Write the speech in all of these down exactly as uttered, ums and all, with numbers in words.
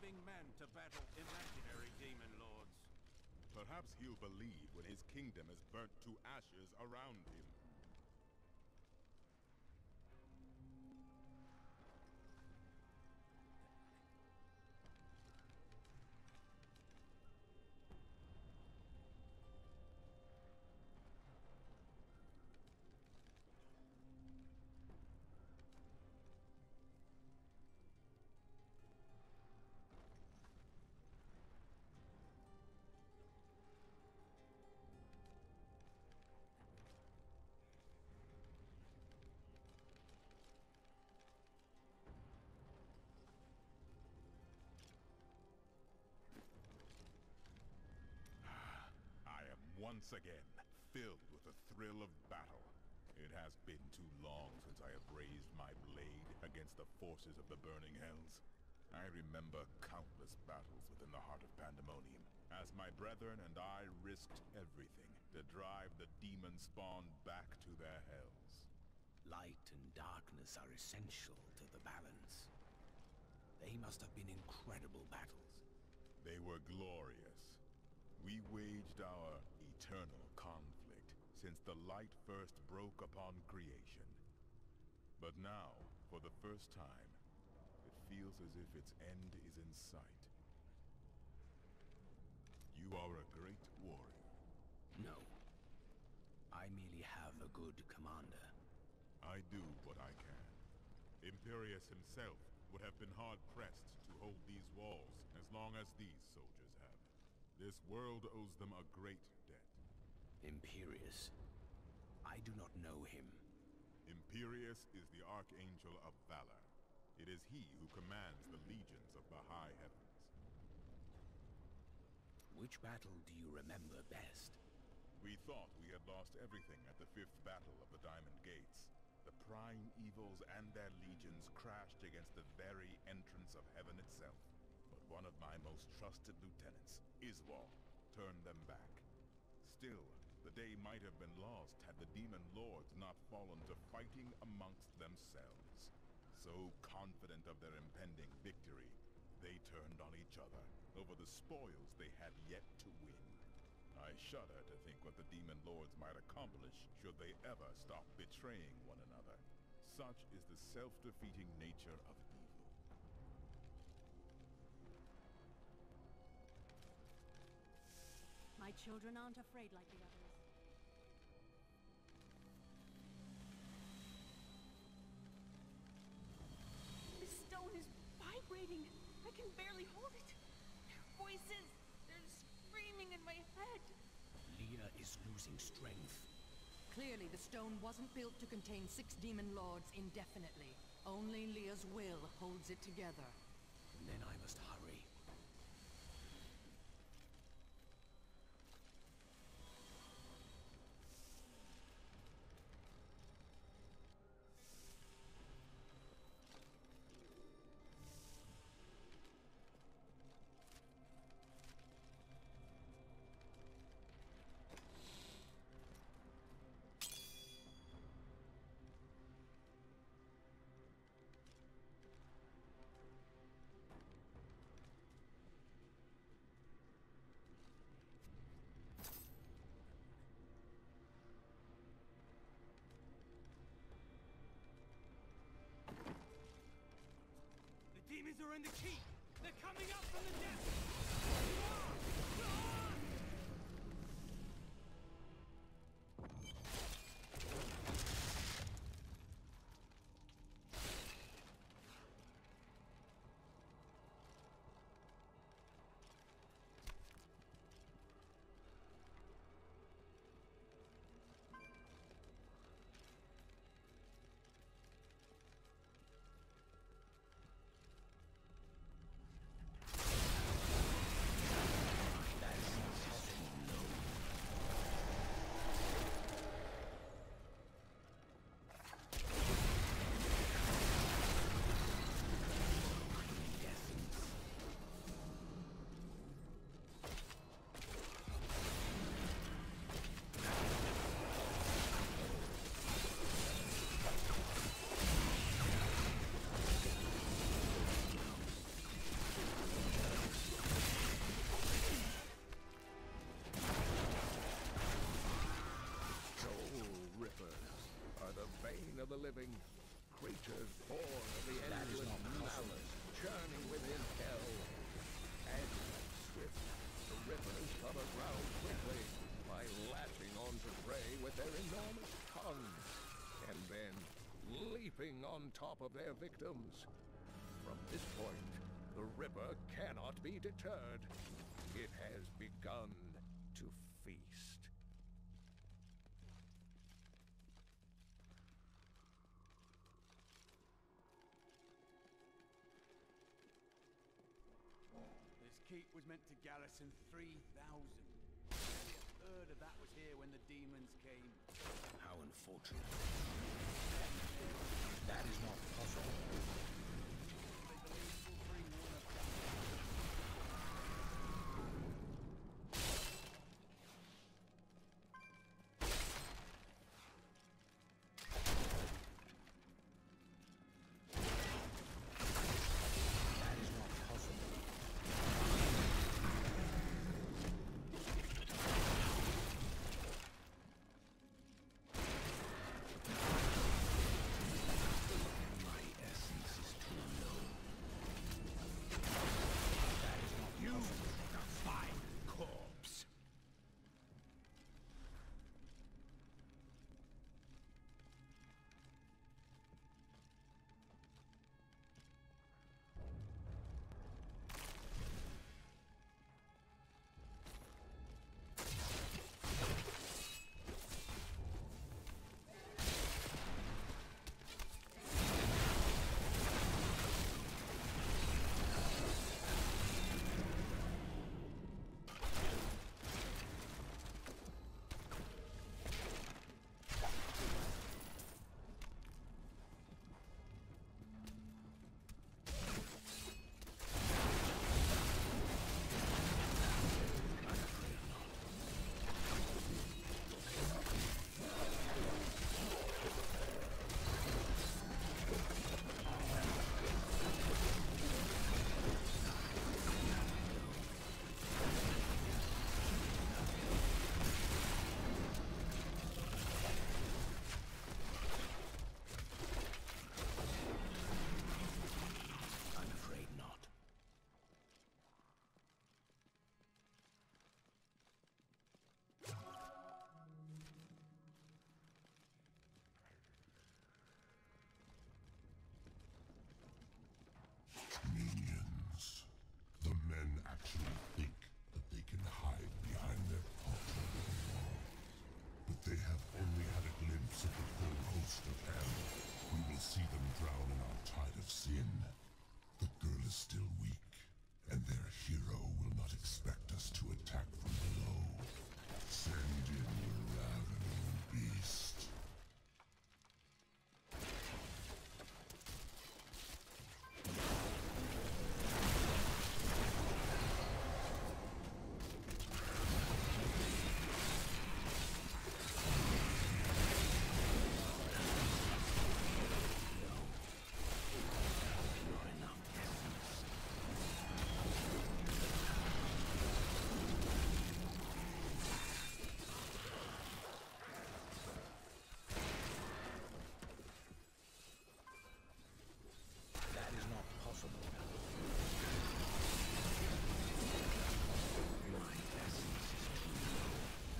living men to battle imaginary demon lords. Perhaps he'll believe when his kingdom is burnt to ashes around him. Once again, filled with the thrill of battle. It has been too long since I have raised my blade against the forces of the burning hells. I remember countless battles within the heart of Pandemonium, as my brethren and I risked everything to drive the demon spawn back to their hells. Light and darkness are essential to the balance. They must have been incredible battles. They were glorious. We waged our eternal conflict since the light first broke upon creation. But now, for the first time, it feels as if its end is in sight. You are a great warrior. No. I merely have a good commander. I do what I can. Imperius himself would have been hard-pressed to hold these walls as long as these soldiers have. This world owes them a great debt. Imperius? I do not know him. Imperius is the Archangel of Valor. It is he who commands the legions of the high heavens. Which battle do you remember best? We thought we had lost everything at the fifth battle of the Diamond Gates. The prime evils and their legions crashed against the very entrance of heaven itself. But one of my most trusted lieutenants, Iswal, turned them back. Still, the day might have been lost had the demon lords not fallen to fighting amongst themselves. So confident of their impending victory, they turned on each other over the spoils they had yet to win. I shudder to think what the demon lords might accomplish should they ever stop betraying one another. Such is the self-defeating nature of evil. My children aren't afraid like the others. The stone is vibrating. I can barely hold it. Their voices, they're screaming in my head. Leah is losing strength. Clearly, the stone wasn't built to contain six demon lords indefinitely. Only Leah's will holds it together. Then I must hurry. Demons are in the keep! They're coming up from the depths! starving. Creatures born of the endless malice, churning within hell. And swift, the rivers cover ground quickly by lashing onto prey with their enormous tongues, and then leaping on top of their victims. From this point, the river cannot be deterred. It has begun to feast. This keep was meant to garrison three thousand. Only a third of that was here when the demons came. How unfortunate. That is not possible. They believe will bring one of them. That is not possible. My essence is too low. That is not you, a fine corpse. I'm afraid not. Minions. The men actually think that they can hide behind their paltry wall. But they have only had a glimpse of the full host of hell. We will see them drown in our tide of sin. The girl is still weak, and their hero will not expect us to attack from below. Send in the ravening beast. Not enough essence. That is not possible. My essence is too low.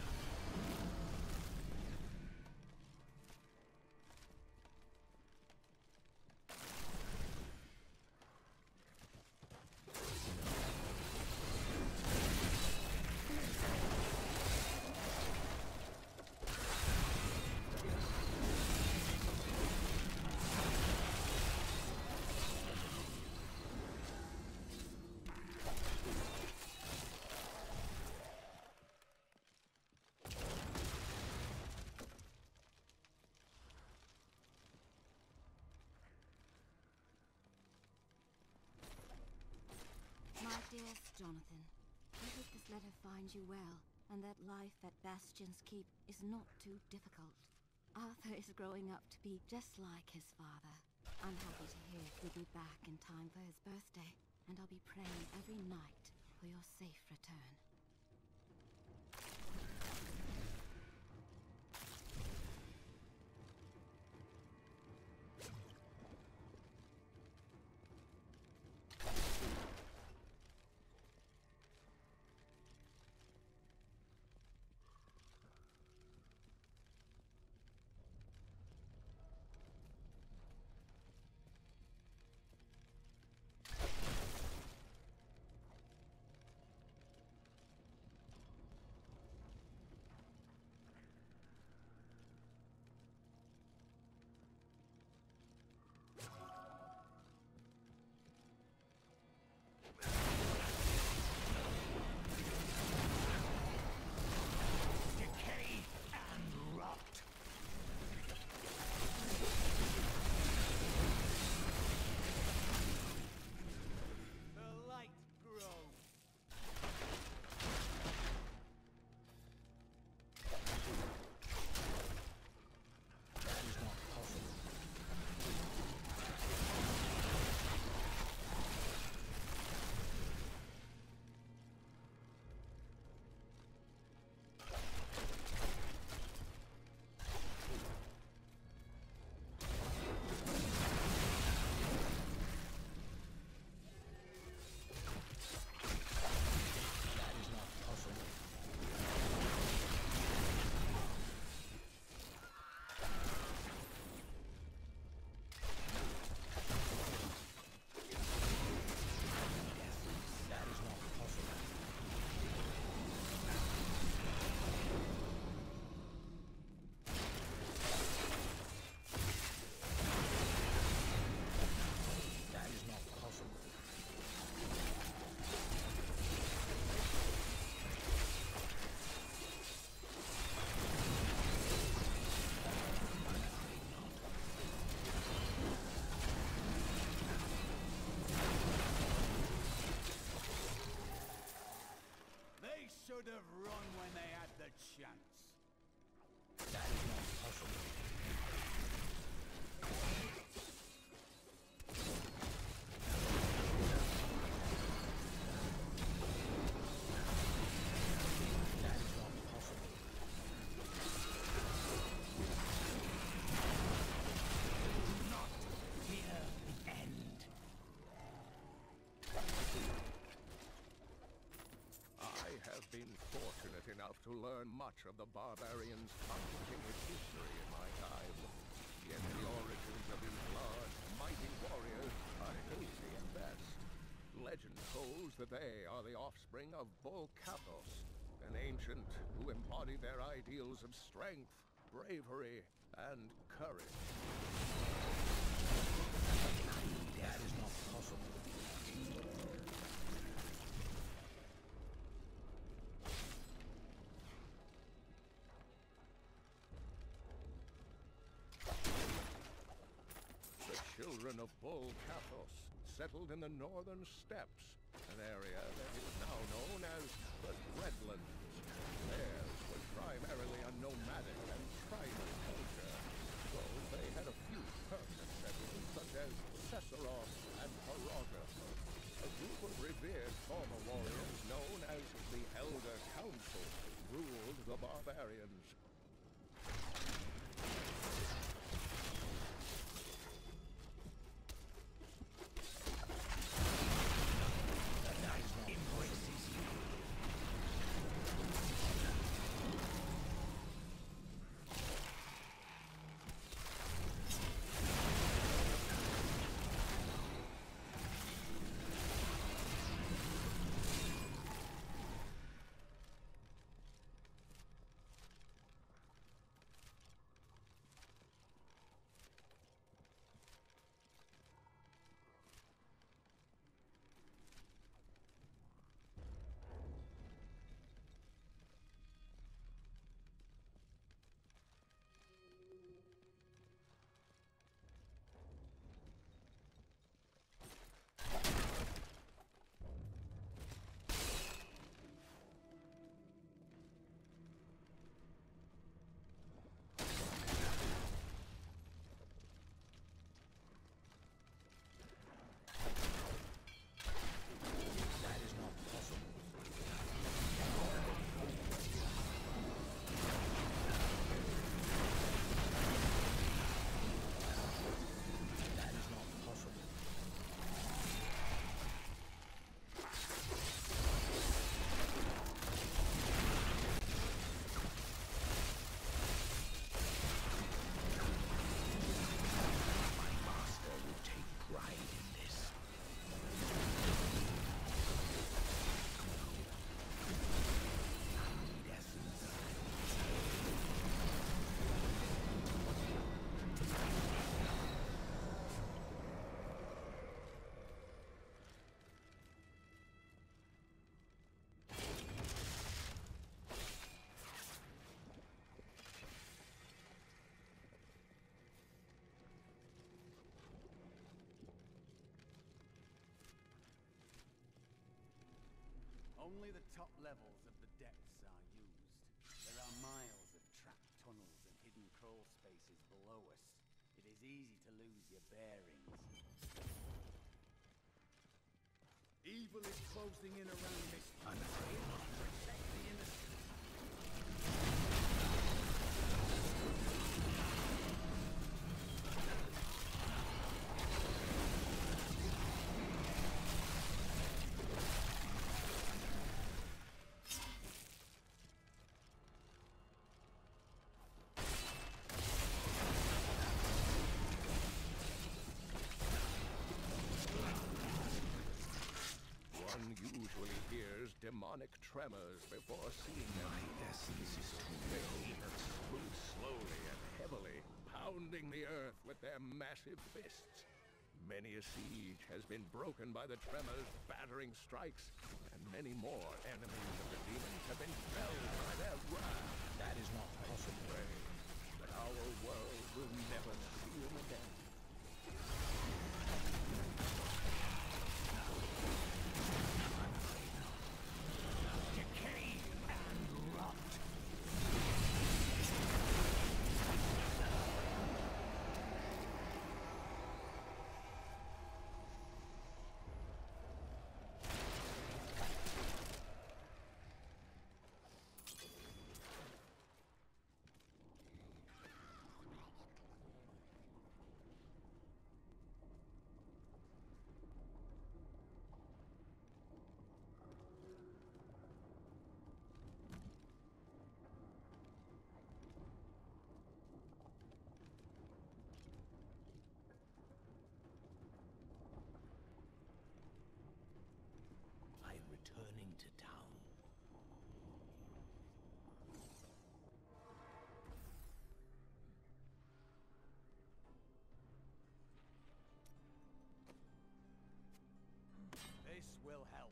My dearest Jonathan, I hope this letter finds you well, and that life at Bastion's Keep is not too difficult. Arthur is growing up to be just like his father. I'm happy to hear he'll be back in time for his birthday, and I'll be praying every night for your safe return. should have run when they had the chance. That is not possible. That is not possible. Do not fear the end. I have been fortunate enough to learn much of the barbarians' complicated history in my time. Yet the origins of these large, mighty warriors are hazy at best. Legend holds that they are the offspring of Bull Kathos, an ancient who embodied their ideals of strength, bravery, and courage. That is not possible. The children of Bull Kathos settled in the northern steppes, an area that is now known as the Dreadlands. Theirs was primarily a nomadic and tribal culture, though they had a few permanent settlers such as Cesseros and Haraga. A group of revered former warriors known as the Elder Council ruled the barbarians. Only the top levels of the depths are used. There are miles of trapped tunnels and hidden crawl spaces below us. It is easy to lose your bearings. Evil is closing in around this. I'm afraid not. Protect the innocent. One usually hears demonic tremors before seeing them. My essence is too Behemoths move slowly and heavily, pounding the earth with their massive fists. Many a siege has been broken by the tremors' battering strikes, and many more enemies of the demons have been felled by their wrath. That is not possible. Pray that our world will never see them again. Decay will help.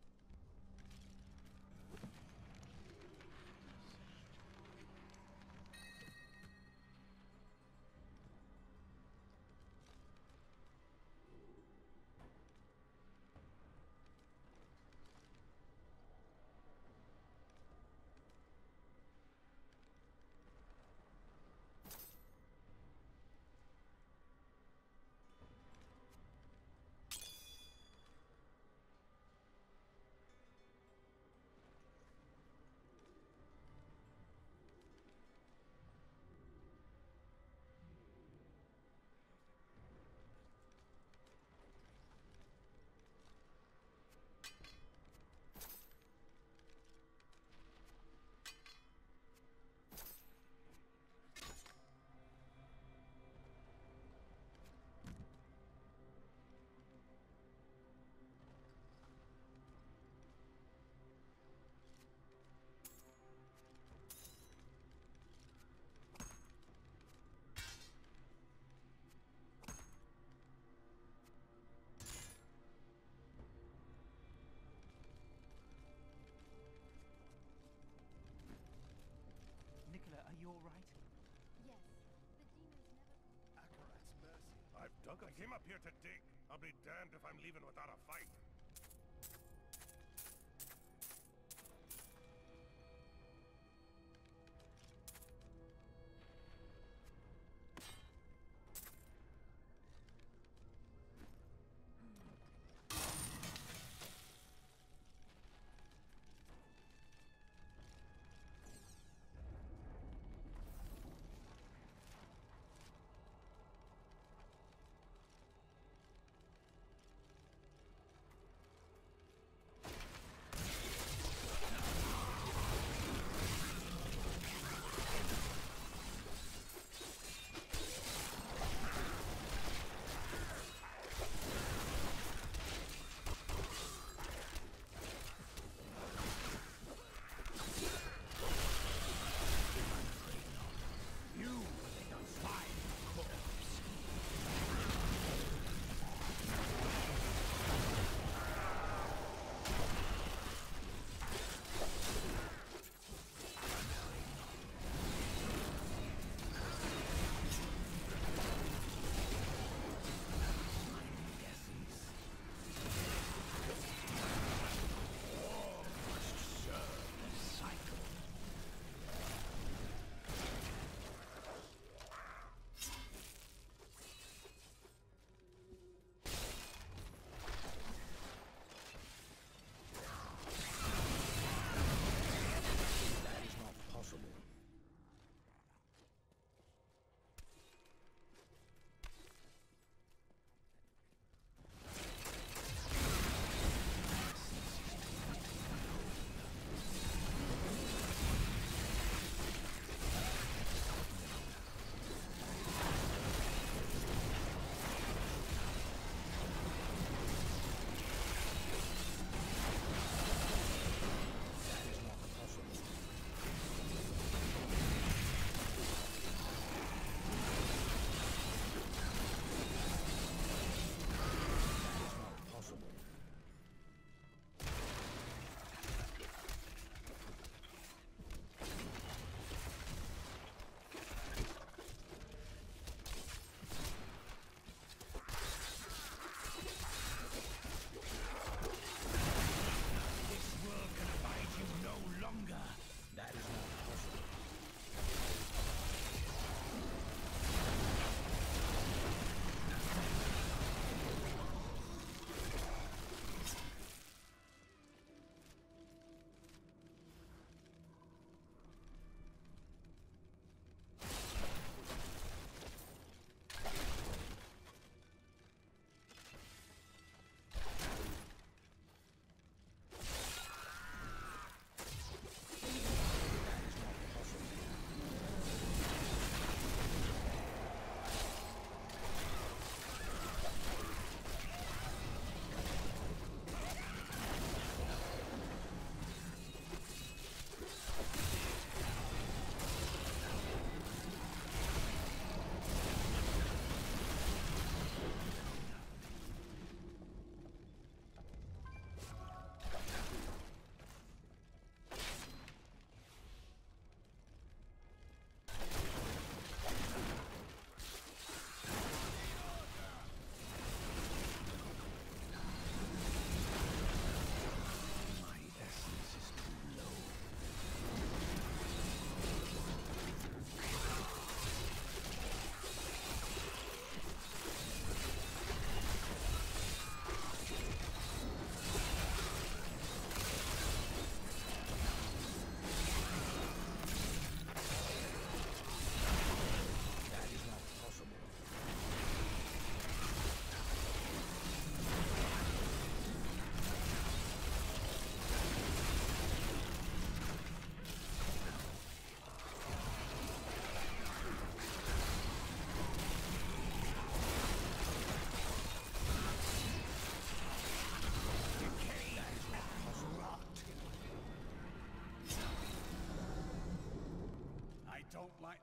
Nicola, are you all right? Yes, the demons never... Akarat's mercy. I've dug. I came up here to dig. I'll be damned if I'm leaving without a fight.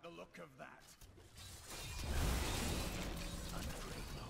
the look of that. I'm afraid not.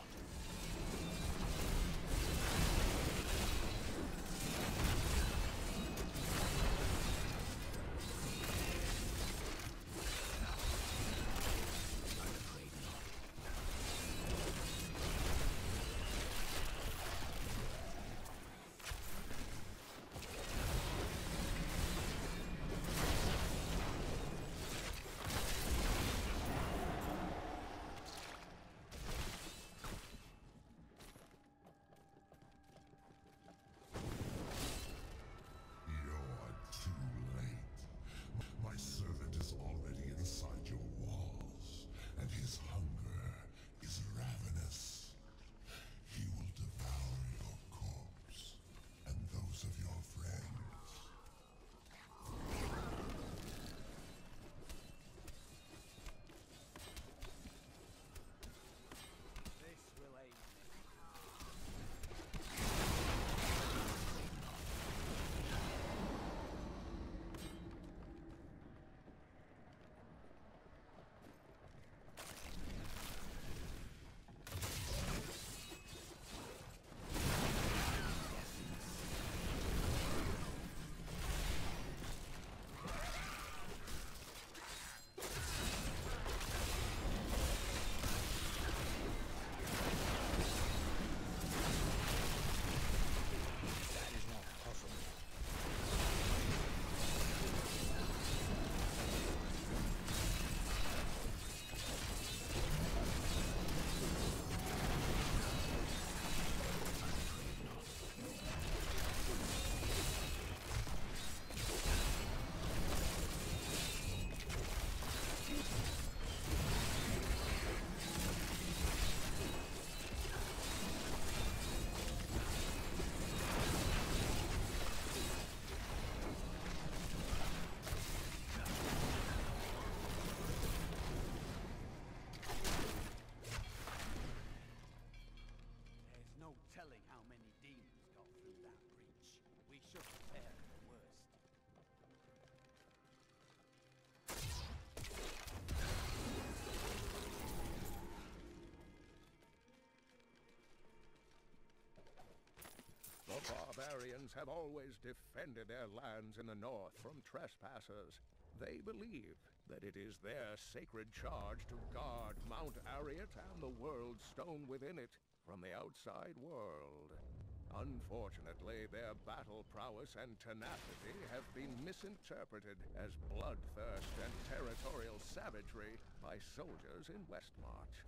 The barbarians have always defended their lands in the north from trespassers. They believe that it is their sacred charge to guard Mount Ariat and the world stone within it from the outside world. Unfortunately, their battle prowess and tenacity have been misinterpreted as bloodthirst and territorial savagery by soldiers in Westmarch.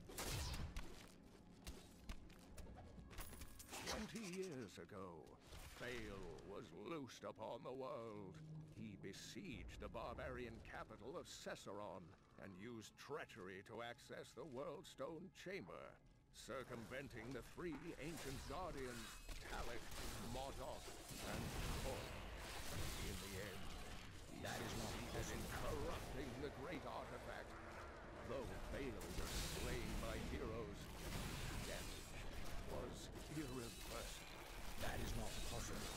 Twenty years ago, Baal was loosed upon the world. He besieged the barbarian capital of Cesseron and used treachery to access the Worldstone Chamber, circumventing the three ancient guardians, Talik, Modok, and Kor. In the end, he That is not succeeded in corrupting the great artifact. Though Baal was slain by heroes, damage was irreversible. That is not possible.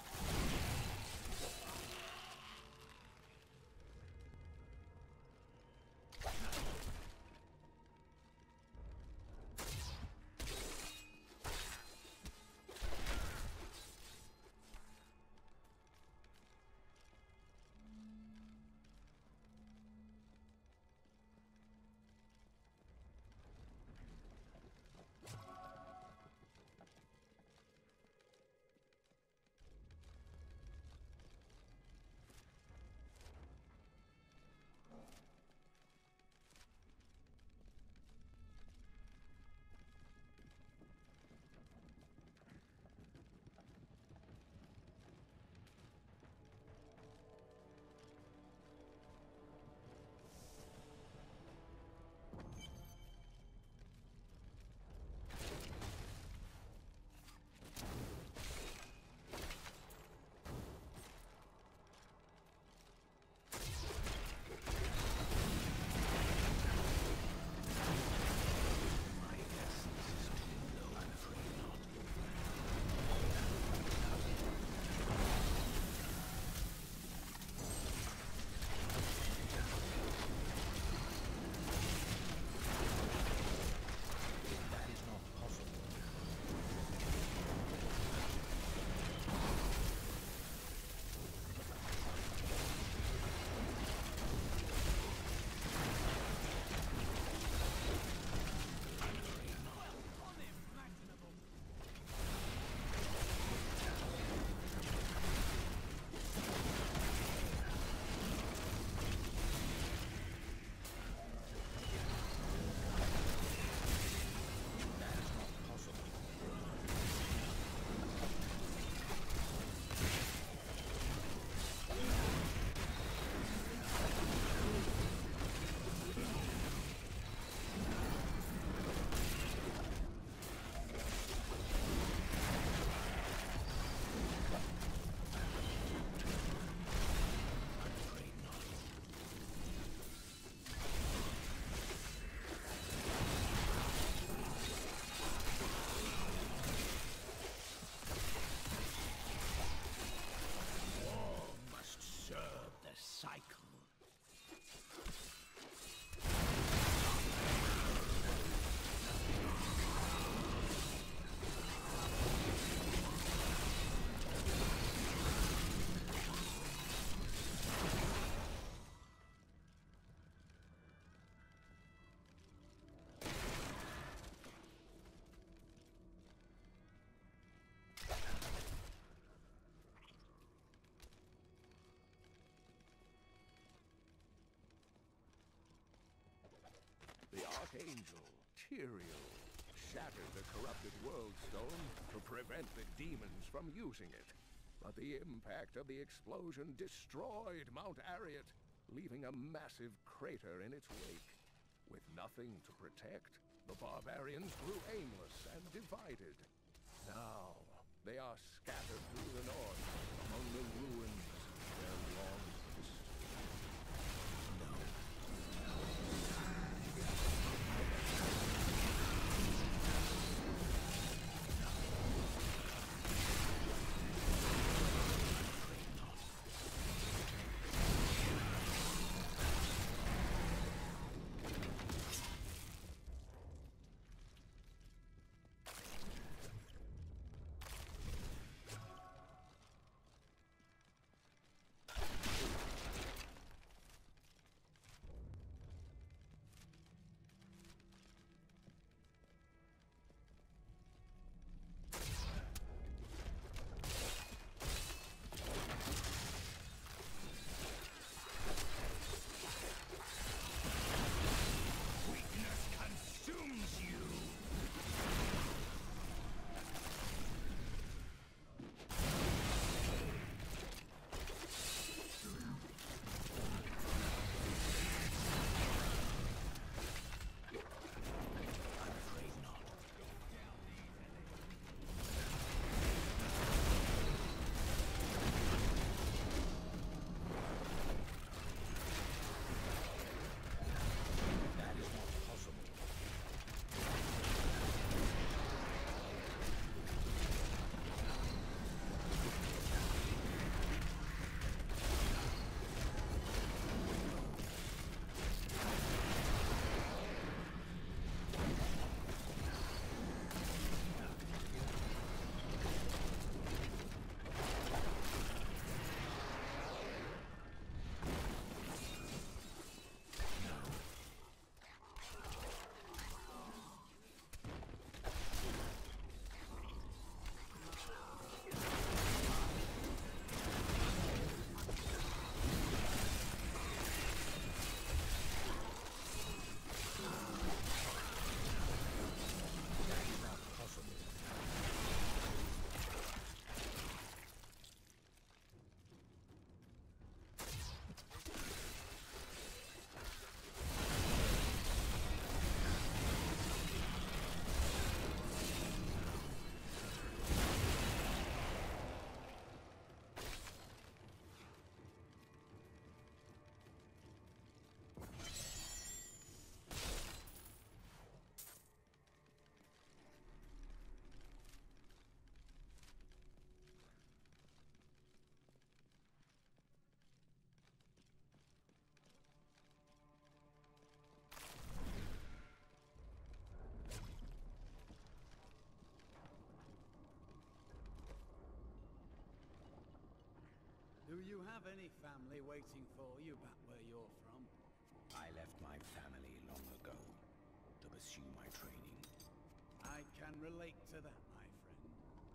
The Archangel, Tyrael, shattered the corrupted Worldstone to prevent the demons from using it. But the impact of the explosion destroyed Mount Arreat, leaving a massive crater in its wake. With nothing to protect, the barbarians grew aimless and divided. Now, they are scattered through the north, among the ruins of their long history. have any family waiting for you back where you're from? I left my family long ago to pursue my training. I can relate to that, my friend.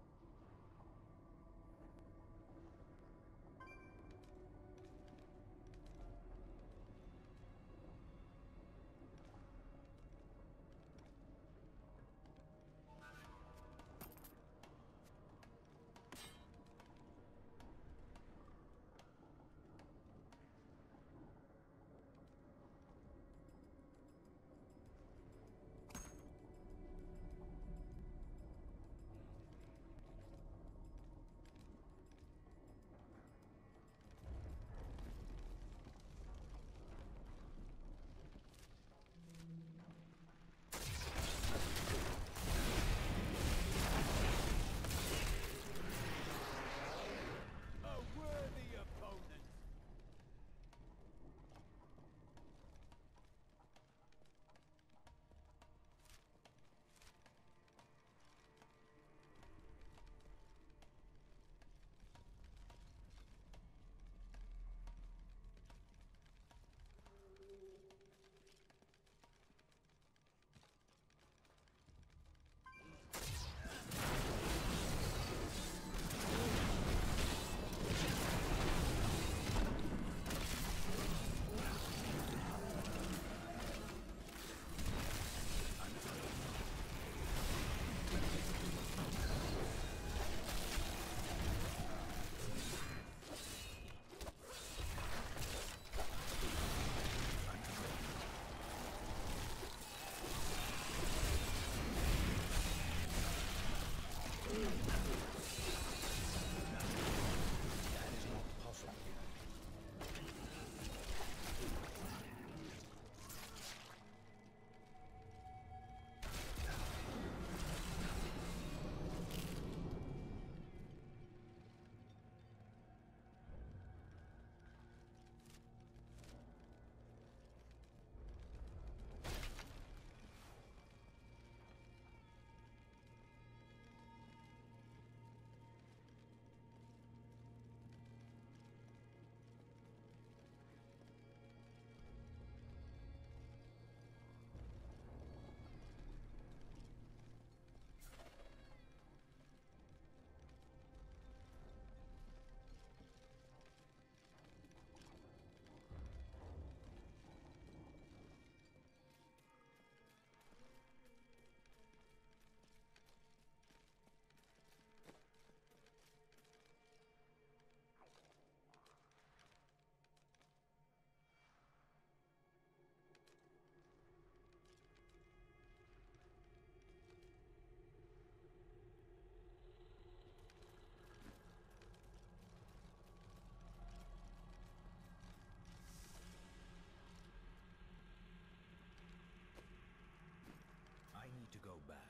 I need to go back.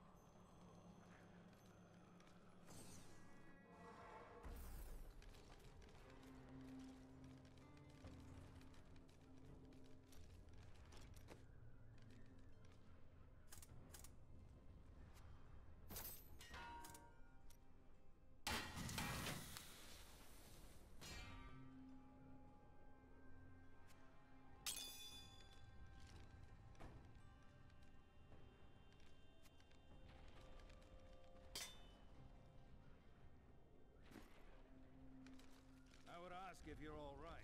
I would ask if you're all right.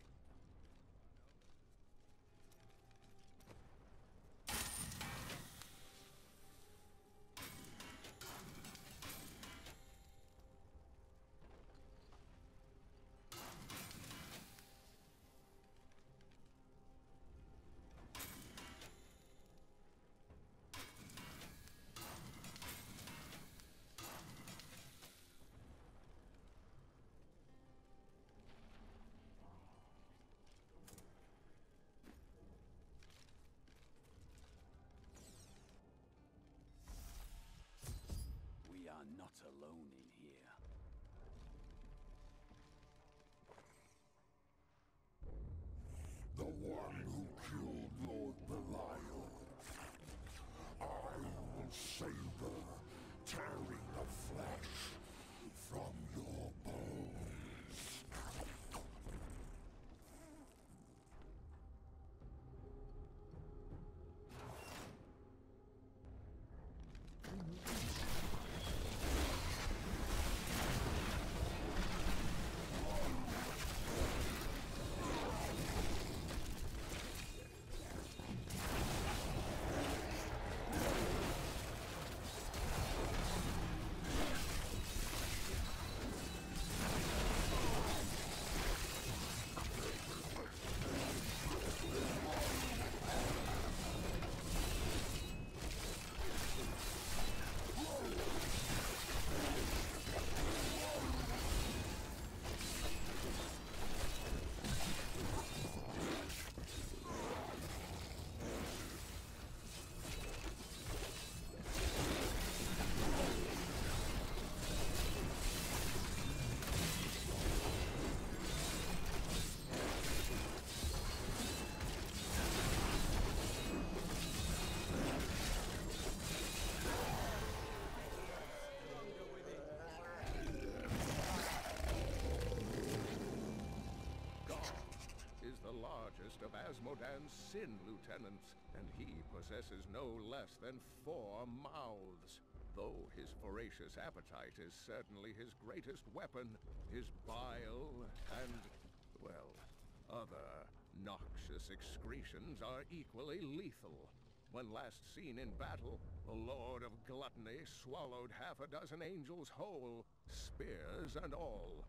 first of Asmodan's Sin Lieutenants, and he possesses no less than four mouths. Though his voracious appetite is certainly his greatest weapon, his bile and, well, other noxious excretions are equally lethal. When last seen in battle, the Lord of Gluttony swallowed half a dozen angels whole, spears and all.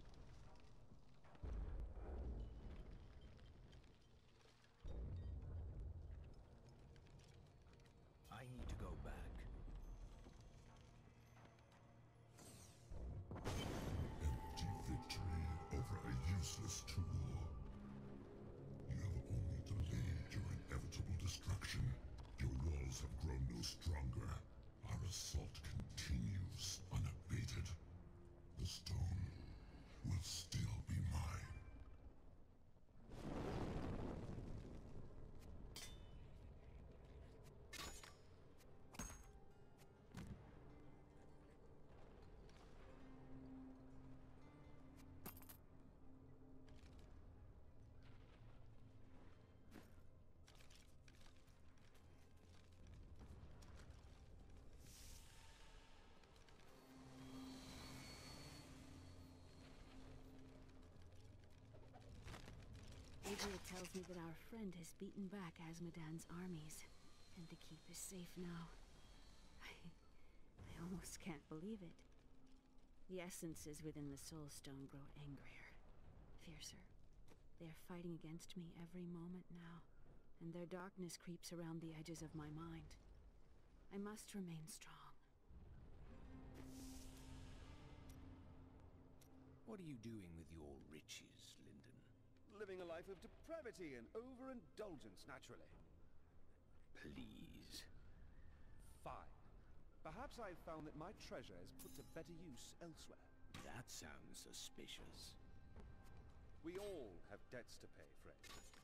I need to go back. Empty victory over a useless tool. You have only delayed your inevitable destruction. Your walls have grown no stronger. Our assault continues unabated. The stone will still be mine. Adria tells me that our friend has beaten back Asmodan's armies, and the keep is safe now. I... I almost can't believe it. The essences within the Soul Stone grow angrier, fiercer. They are fighting against me every moment now, and their darkness creeps around the edges of my mind. I must remain strong. What are you doing with your riches, Lyndon? Living a life of depravity and overindulgence, naturally. Please. Fine. Perhaps I've found that my treasure is put to better use elsewhere. That sounds suspicious. We all have debts to pay, Fred.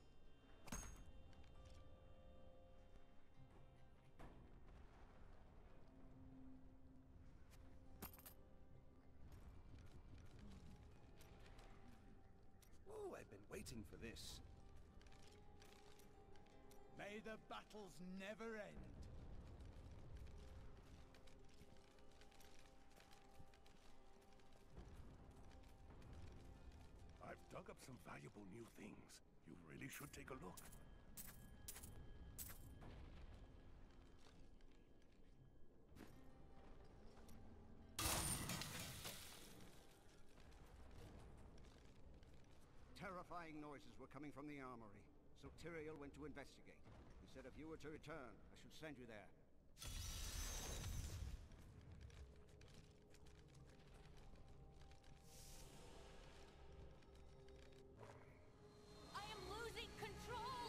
Oh, I've been waiting for this. May the battles never end. I've dug up some valuable new things. You really should take a look. Terrifying noises were coming from the armory, so Tyrael went to investigate. He said if you were to return, I should send you there. I am losing control!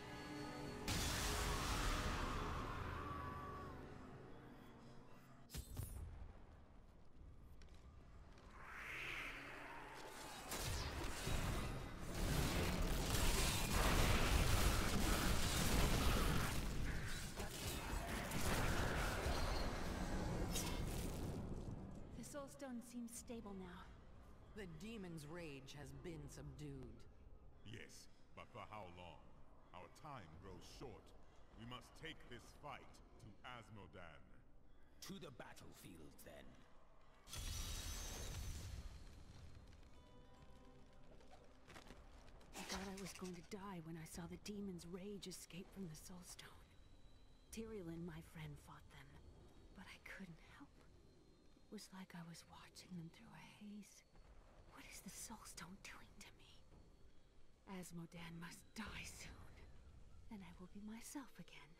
The Soulstone seems stable now. The demon's rage has been subdued. Yes, but for how long? Our time grows short. We must take this fight to Asmodan. To the battlefield, then. I thought I was going to die when I saw the demon's rage escape from the Soulstone. Tyrael and my friend fought them, but I couldn't help. It was like I was watching them through a haze. What is the Soulstone doing to me? Asmodan must die soon. Then I will be myself again.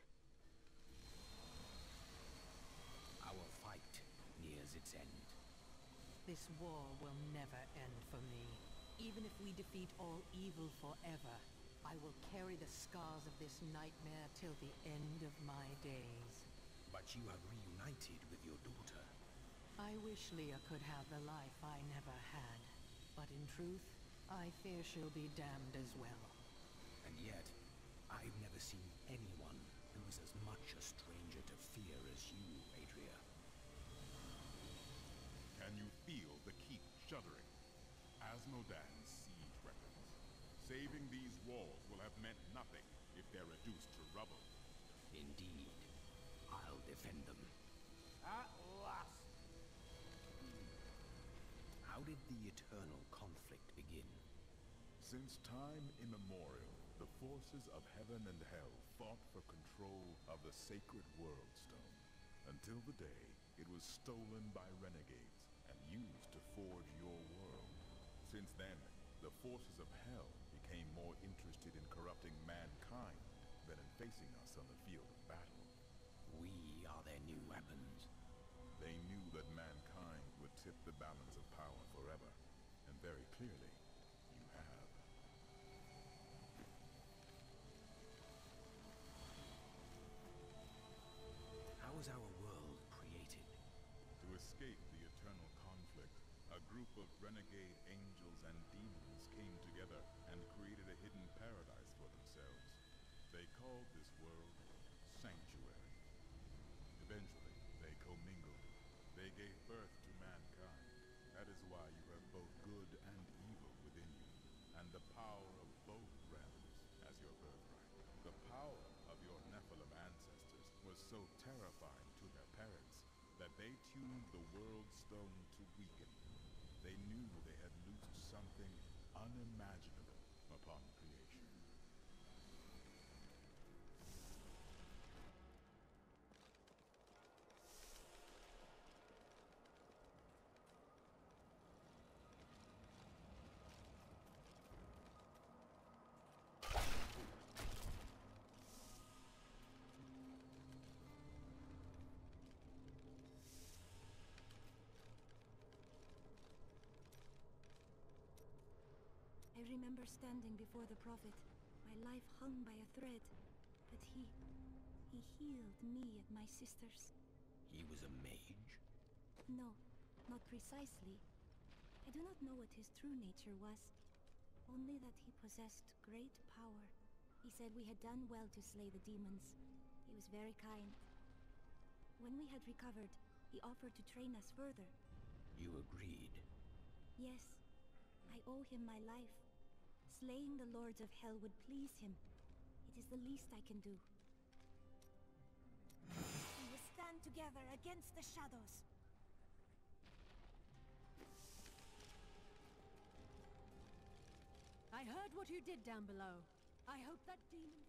Our fight nears its end. This war will never end for me. Even if we defeat all evil forever, I will carry the scars of this nightmare till the end of my days. But you have reunited with your daughter. I wish Leah could have the life I never had. But in truth, I fear she'll be damned as well. And yet, I've never seen anyone who was as much a stranger to fear as you, Adria. Can you feel the keep shuddering? Asmodan's siege weapons. Saving these walls will have meant nothing if they're reduced to rubble. Indeed. I'll defend them. At last! How did the eternal conflict begin? Since time immemorial, the forces of heaven and hell fought for control of the sacred World Stone, until the day it was stolen by renegades and used to forge your world. Since then, the forces of hell became more interested in corrupting mankind than in facing us on the field of battle. We are their new weapons. They knew that mankind would tip the balance of power forever, and very clearly, you have. How was our world created? To escape the eternal conflict, a group of renegade angels and demons came together and created a hidden paradise for themselves. They called this world Sanctuary. Eventually, they commingled. They gave birth to mankind. That is why you have both good and evil within you, and the power of both realms as your birthright. The power of your Nephilim ancestors was so terrifying to their parents that they tuned the World Stone to weaken. They knew they had loosed something unimaginable upon creation. I remember standing before the Prophet, my life hung by a thread. But he... he healed me and my sisters. He was a mage? No, not precisely. I do not know what his true nature was. Only that he possessed great power. He said we had done well to slay the demons. He was very kind. When we had recovered, he offered to train us further. You agreed? Yes. I owe him my life. Slaying the lords of hell would please him. It is the least I can do. We will stand together against the shadows. I heard what you did down below. I hope that demon...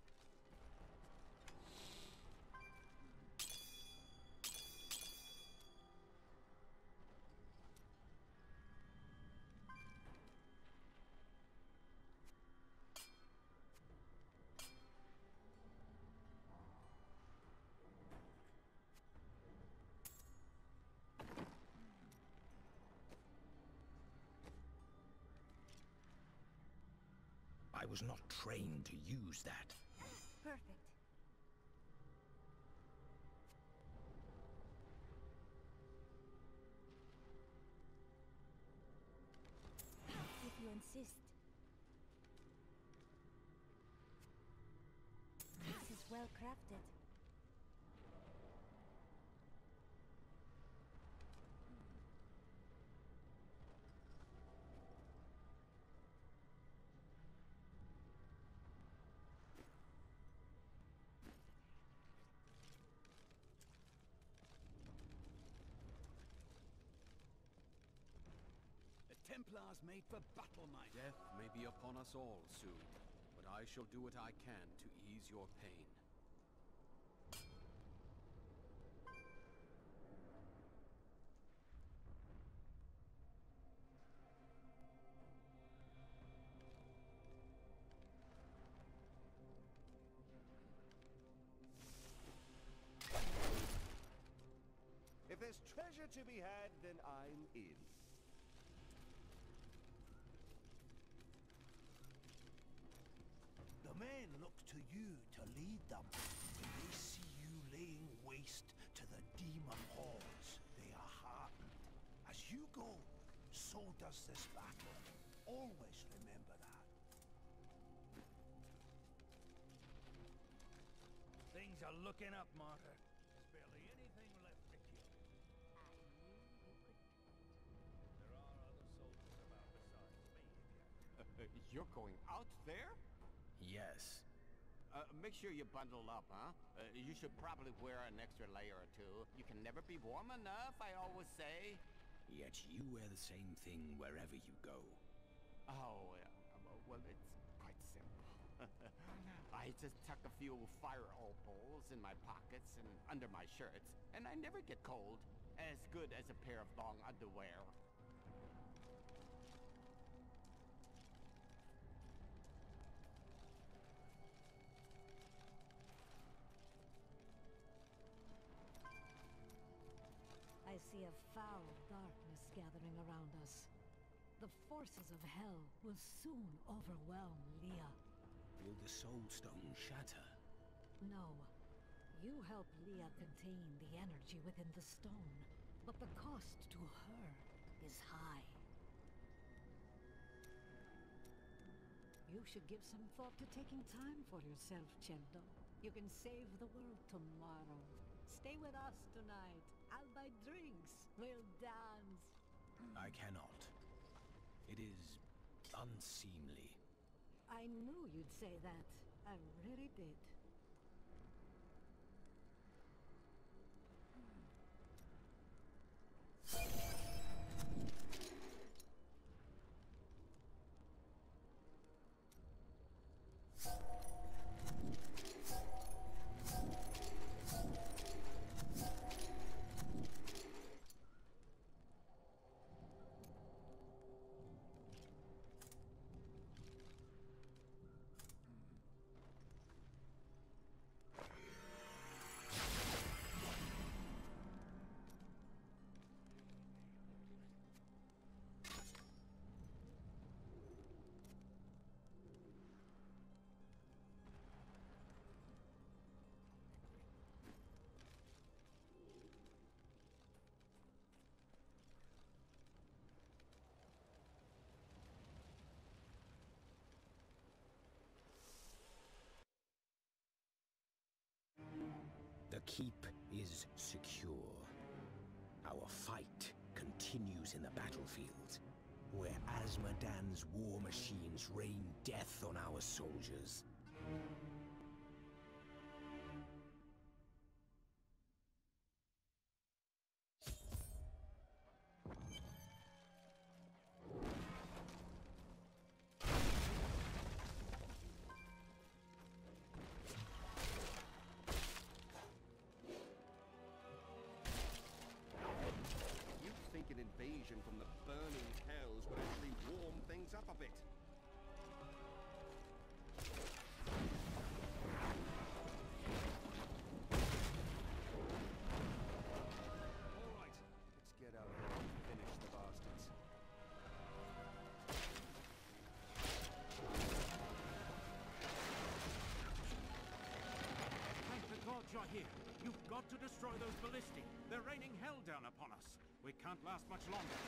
I was not trained to use that. Perfect. If you insist. This is well crafted. Templars made for battle, my Death may be upon us all soon, but I shall do what I can to ease your pain. If there's treasure to be had, then I'm in. The men look to you to lead them. When they see you laying waste to the demon halls, they are heartened. As you go, so does this battle. Always remember that. Things are looking up, Martyr. There's barely anything left to kill. There are other soldiers about besides me, if you you're going out there? Yes. Uh, make sure you bundle up, huh? Uh, you should probably wear an extra layer or two. You can never be warm enough, I always say. Yet you wear the same thing wherever you go. Oh, yeah. Well, it's quite simple. I just tuck a few fire opals in my pockets and under my shirts, and I never get cold. As good as a pair of long underwear. I see a foul darkness gathering around us. The forces of hell will soon overwhelm Leah. Will the Soul Stone shatter? No. You help Leah contain the energy within the stone, but the cost to her is high. You should give some thought to taking time for yourself, Cheldo. You can save the world tomorrow. Stay with us tonight. I'll buy drinks. We'll dance. I cannot. It is unseemly. I knew you'd say that. I really did. The keep is secure. Our fight continues in the battlefield, where Azmodan's war machines rain death on our soldiers. An invasion from the burning hells would actually warm things up a bit. All right, let's get out here and finish the bastards. Thank the gods you're here. You've got to destroy those ballistae. They're raining hell down upon us. We can't last much longer.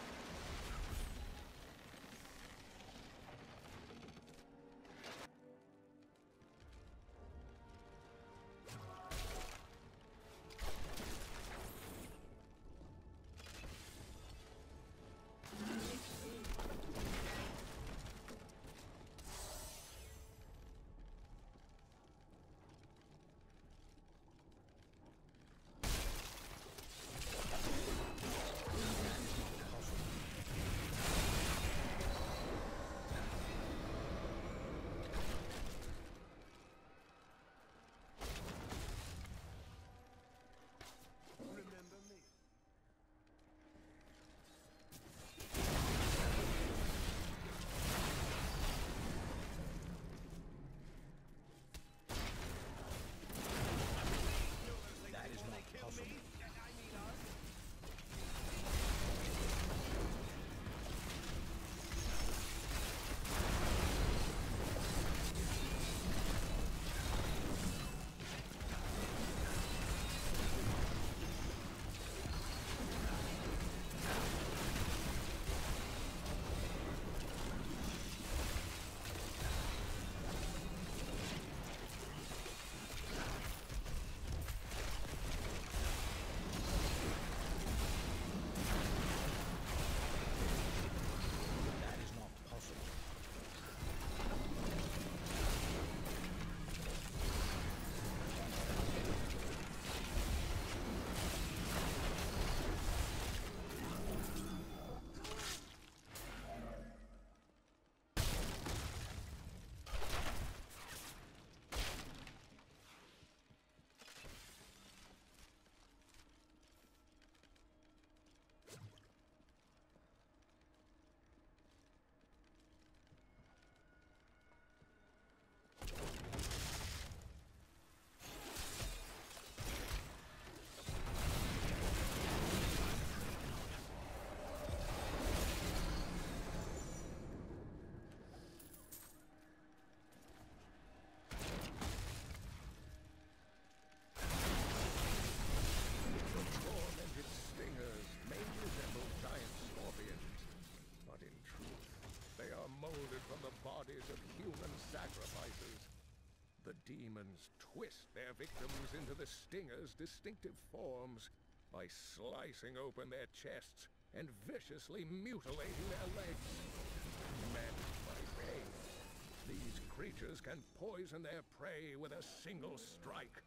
twist their victims into the Stinger's distinctive forms by slicing open their chests and viciously mutilating their legs. Maddened by pain, these creatures can poison their prey with a single strike.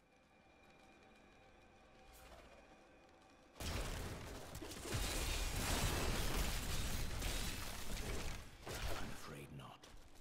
I'm afraid not.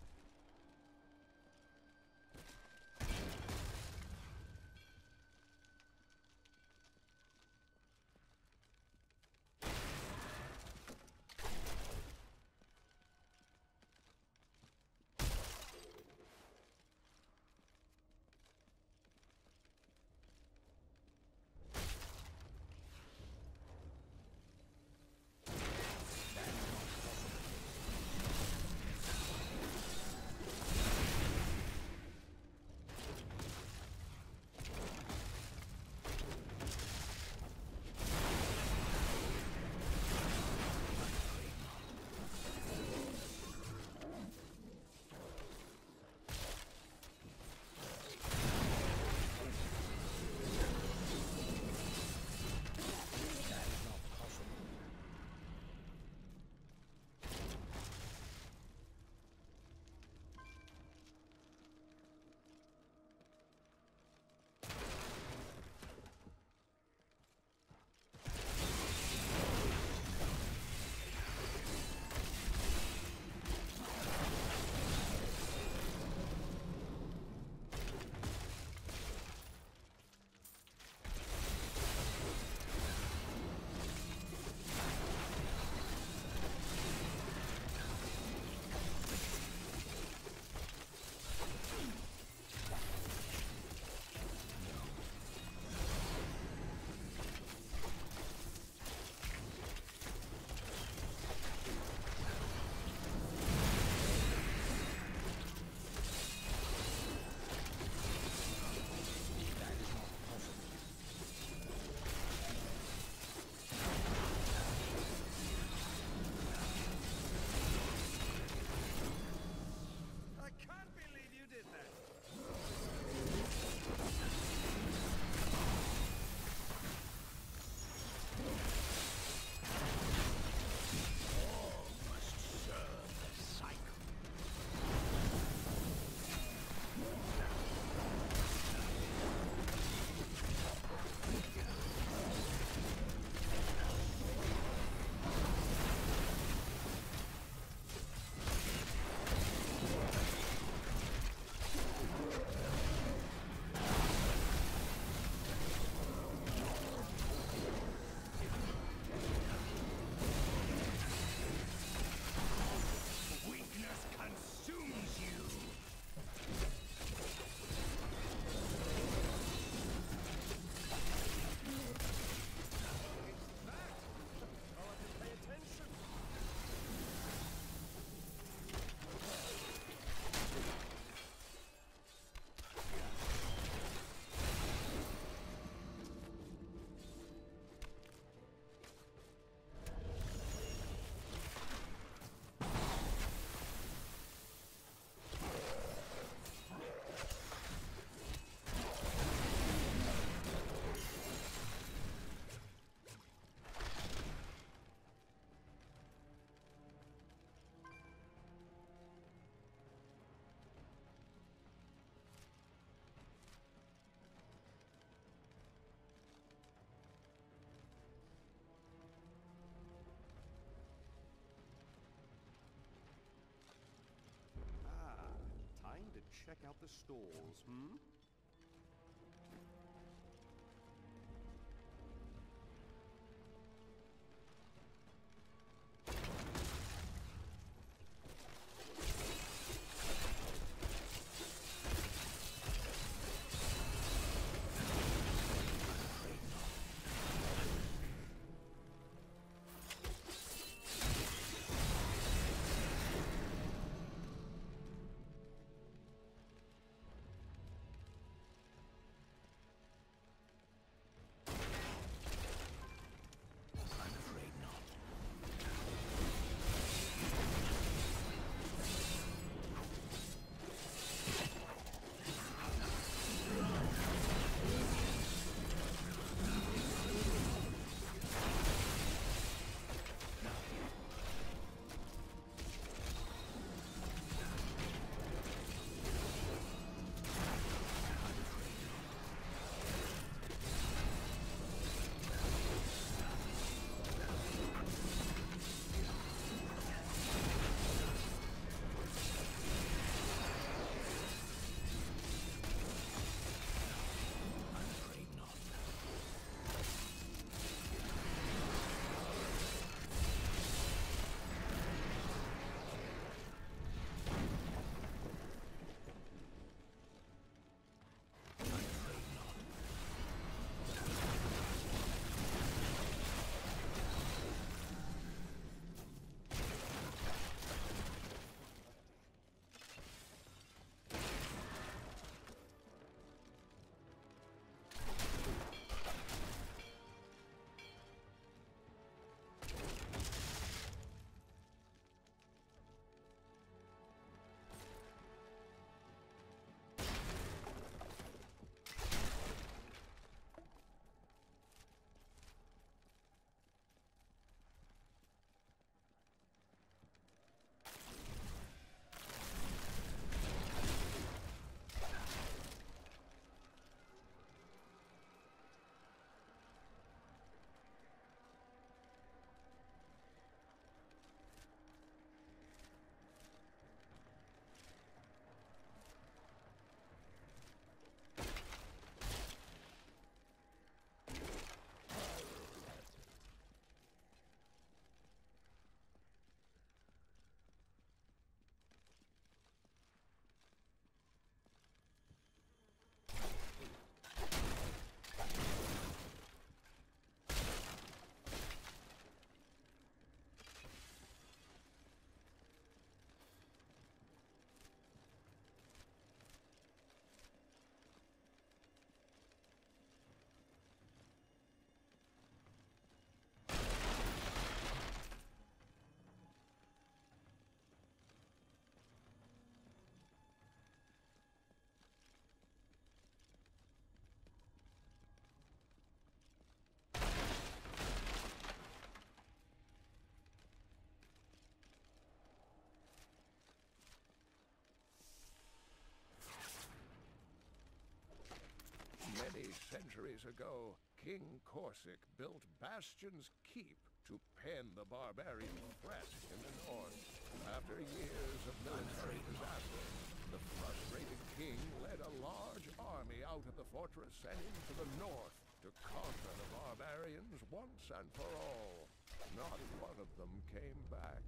Check out the stalls, hmm? centuries ago, King Corsic built Bastion's Keep to pen the barbarian threat in the north. After years of military disaster, the frustrated king led a large army out of the fortress and into the north to conquer the barbarians once and for all. Not one of them came back.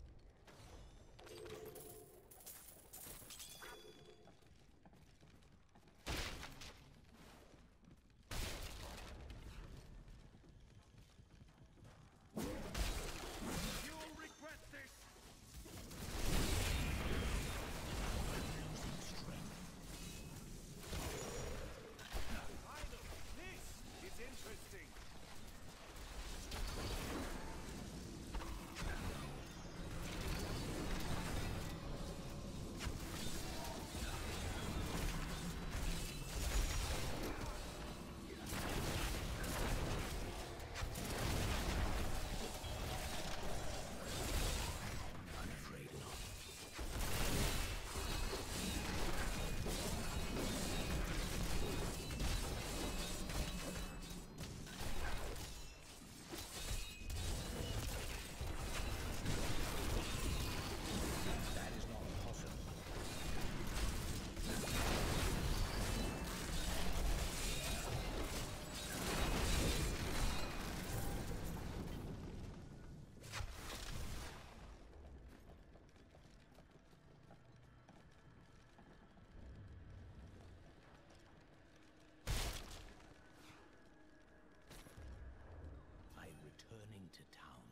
Returning to town.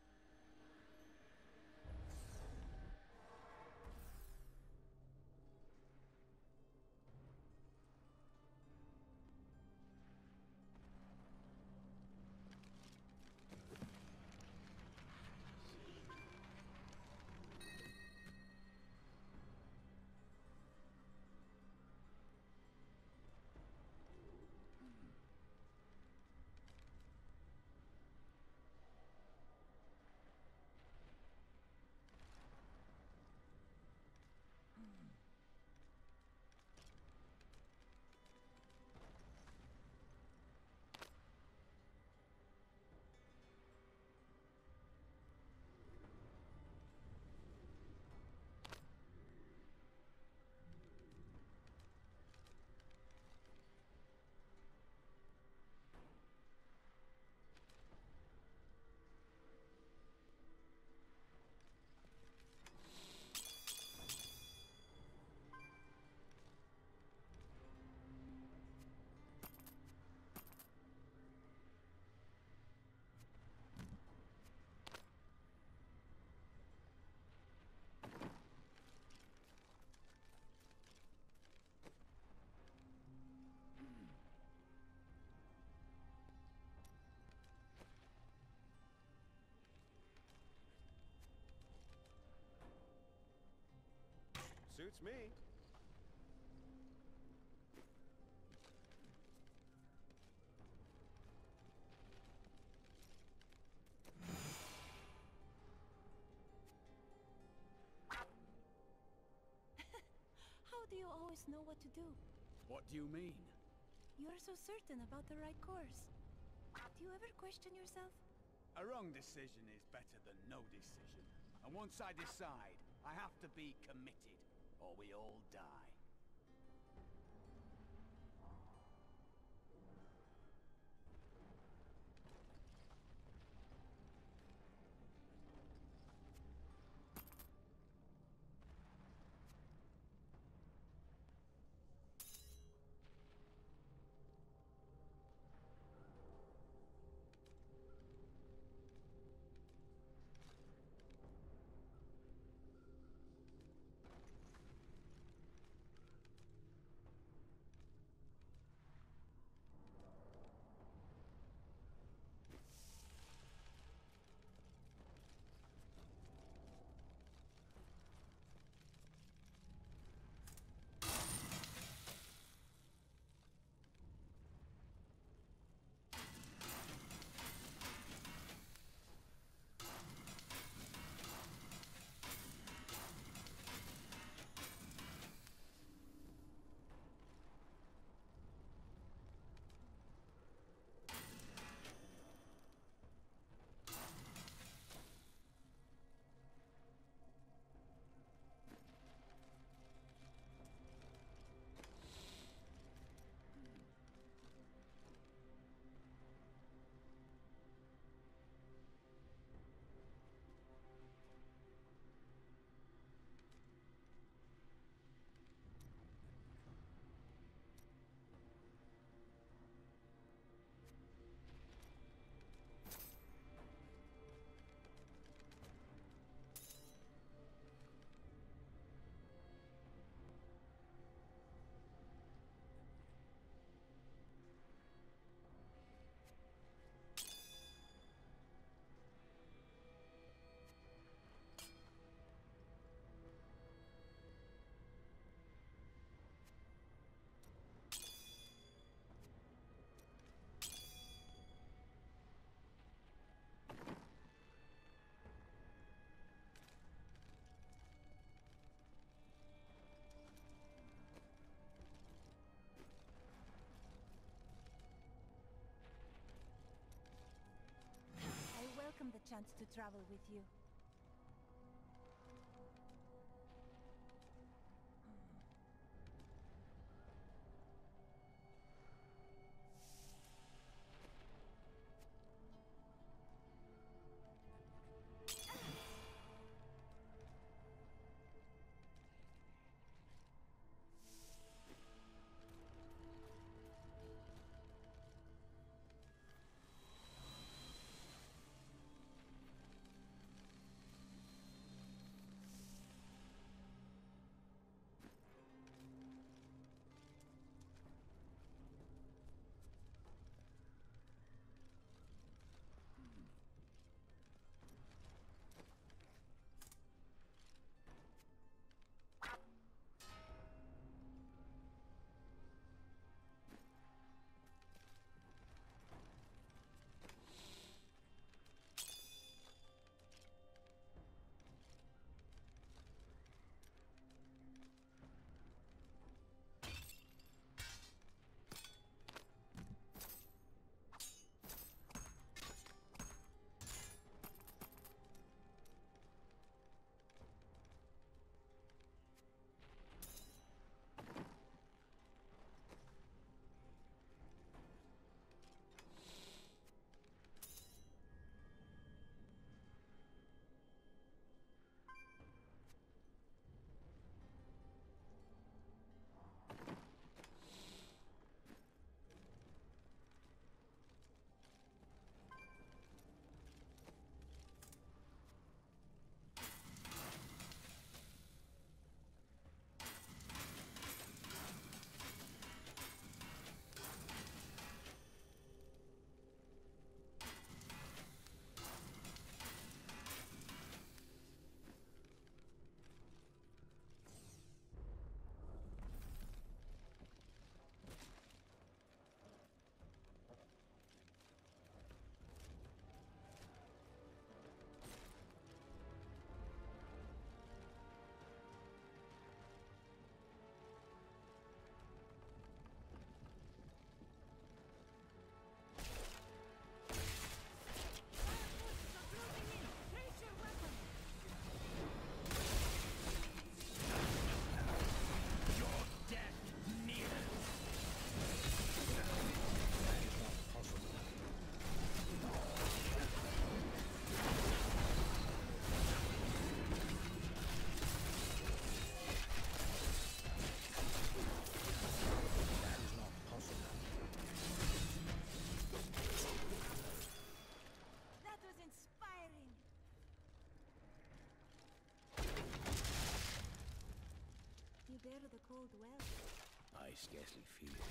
Suits me. How do you always know what to do? What do you mean? You are so certain about the right course. Do you ever question yourself? A wrong decision is better than no decision. And once I decide, I have to be committed, or we all die. welcome the chance to travel with you. Bear the cold well. I scarcely feel it.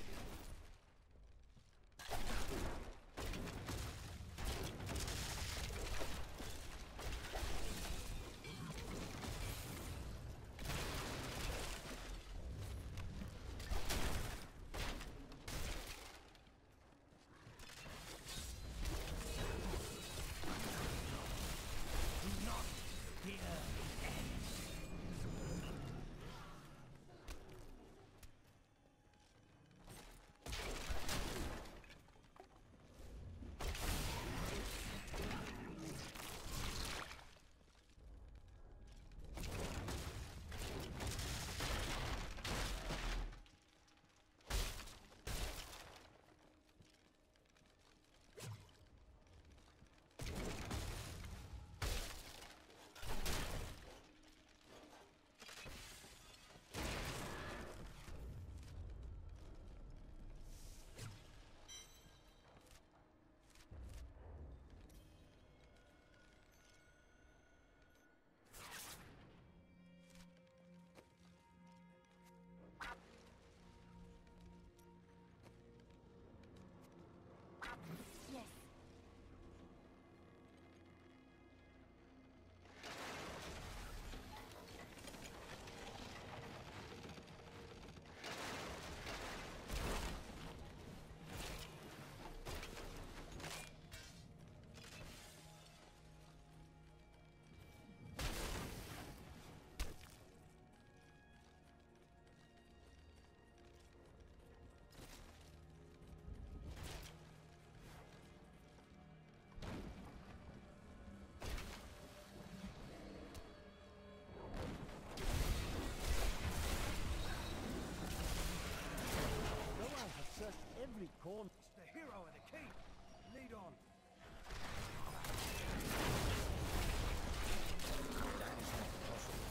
every corner. It's the hero of the keep. Lead on. That is not possible.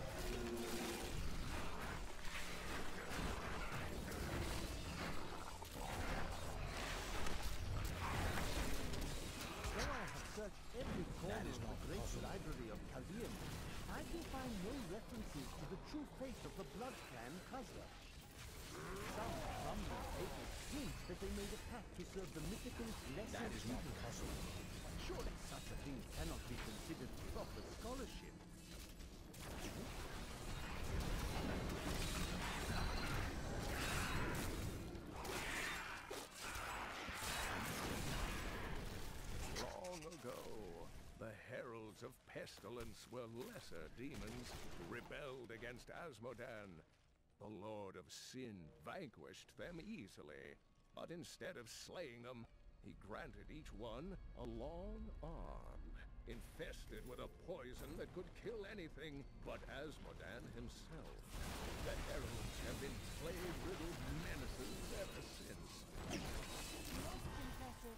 Though I have searched every corner of the great library of Chaldean, I can find no references to the true fate of the blood clan Khazra. Some grumbling papers hint that they made a pact to serve the mythical lesser That is not evil. possible. Surely such a thing cannot be considered proper scholarship. Long ago, the heralds of pestilence were lesser demons who rebelled against Asmodan. The Lord of Sin vanquished them easily, but instead of slaying them, he granted each one a long arm, infested with a poison that could kill anything but Asmodan himself. The heralds have been plague-riddled menaces ever since. Most impressive.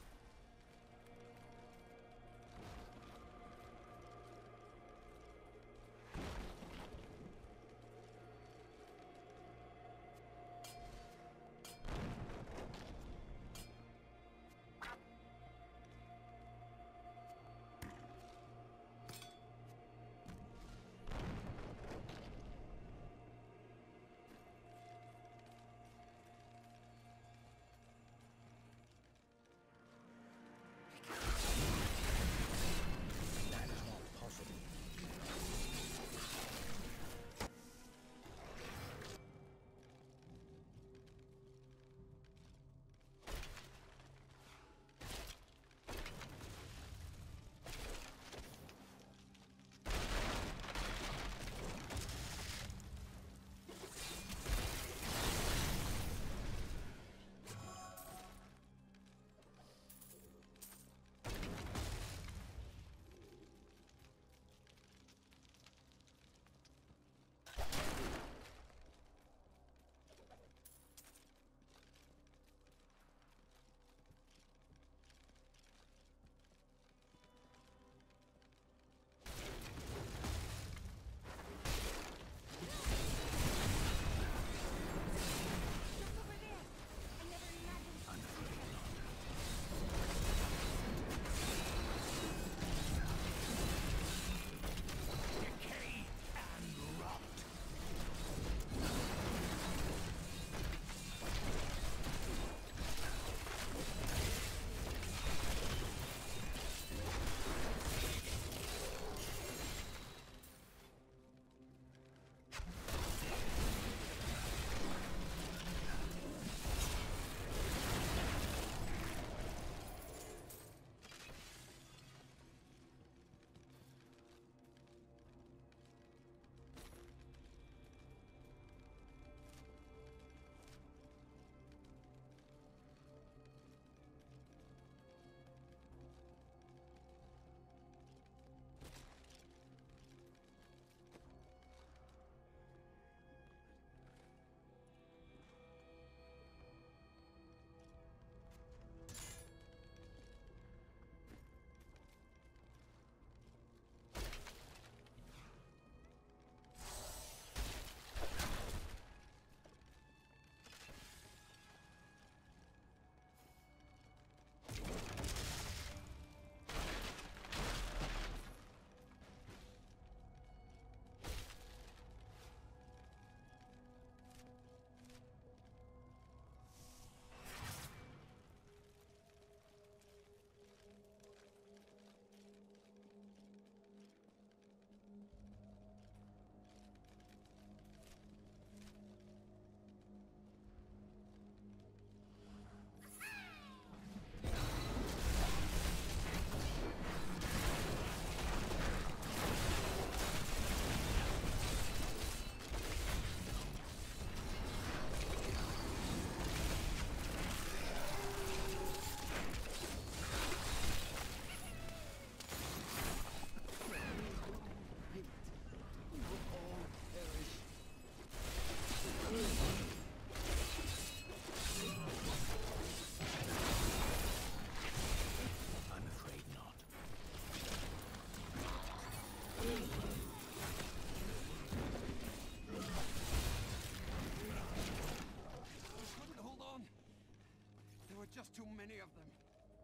just too many of them.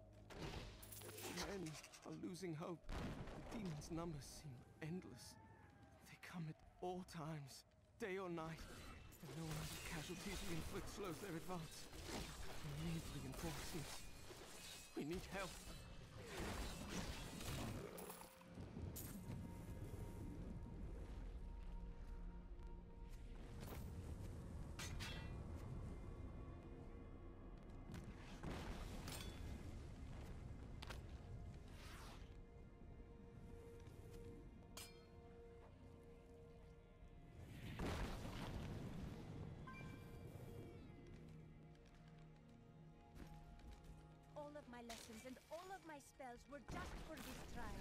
Men are losing hope. The demons' numbers seem endless. They come at all times, day or night, and no amount of casualties we inflict slows their advance. We need reinforcements. We need help. All of my lessons and all of my spells were just for this trial.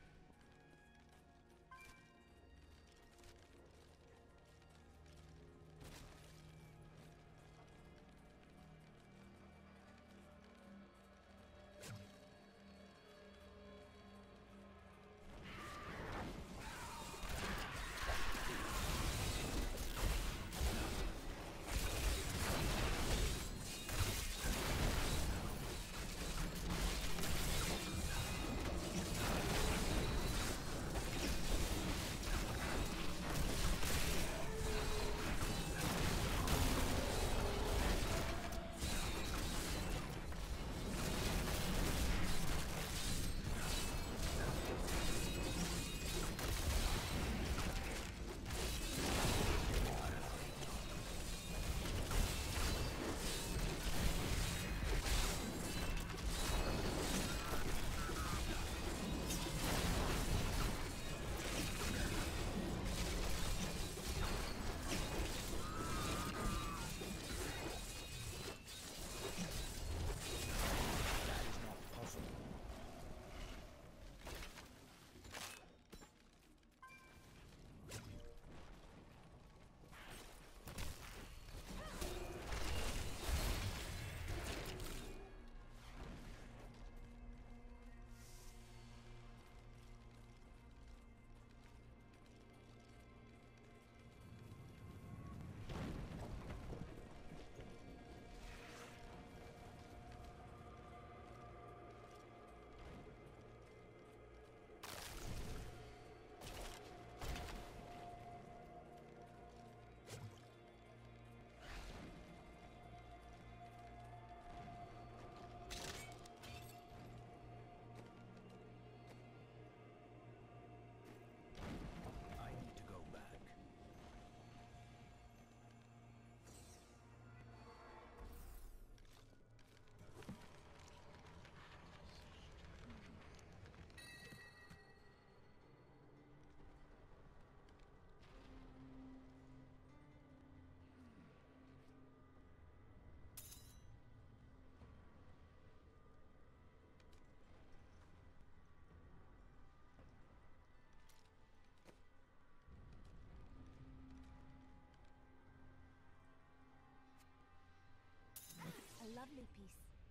A lovely piece.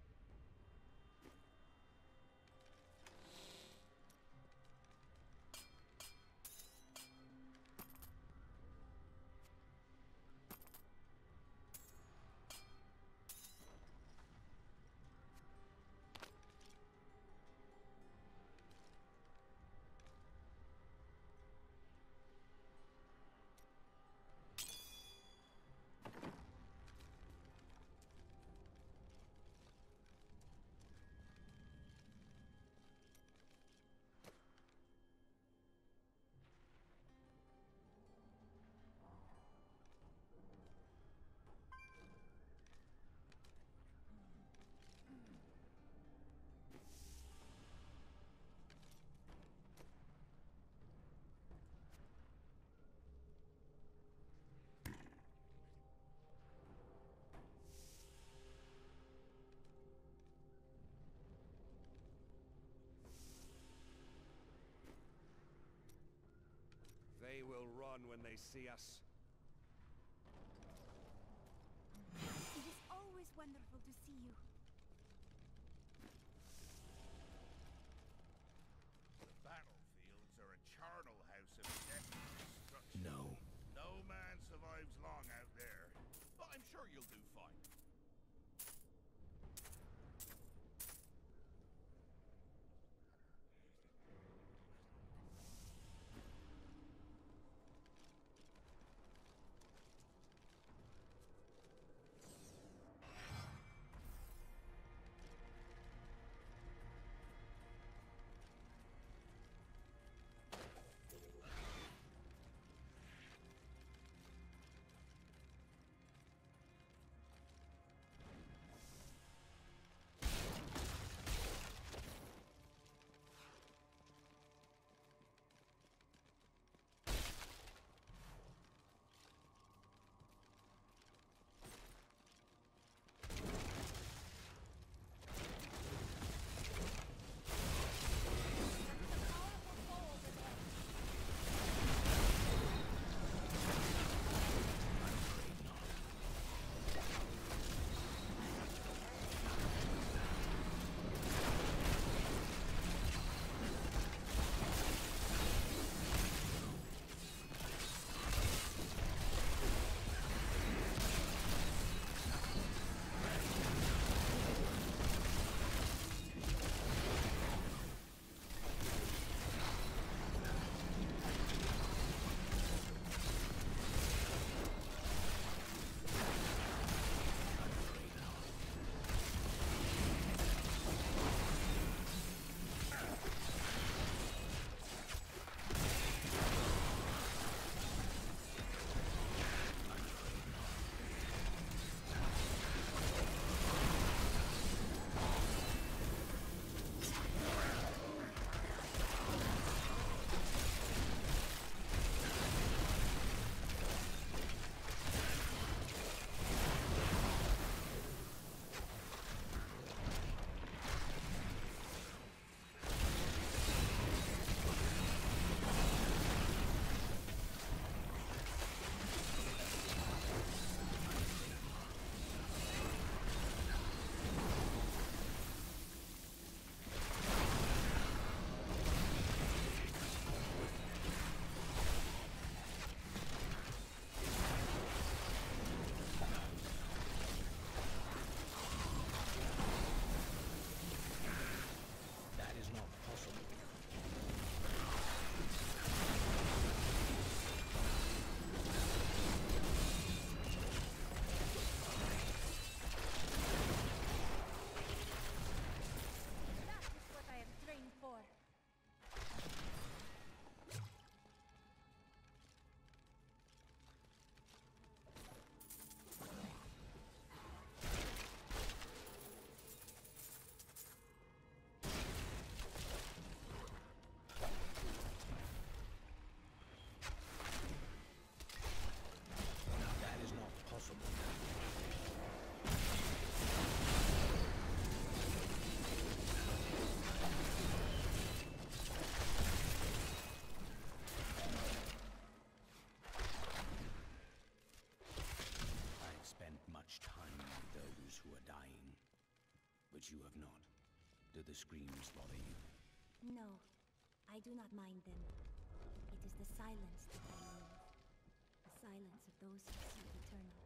They will run when they see us. It is always wonderful to see you. The battlefields are a charnel house of death and destruction. No. No man survives long out there. But I'm sure you'll do fine. have not. Do the screams bother you? No, I do not mind them. It is the silence that I loathe. The silence of those who seek eternal.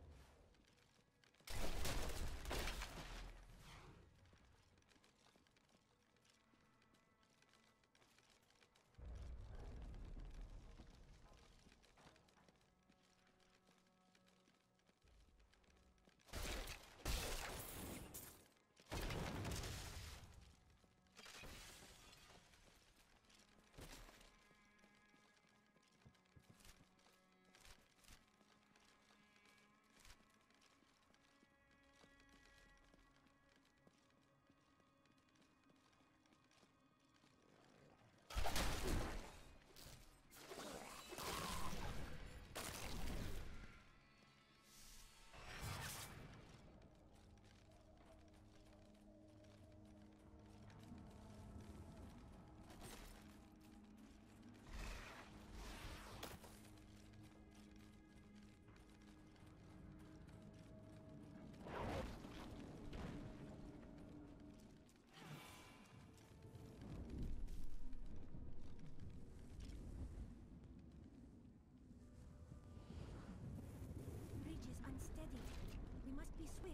Unsteady. We must be swift.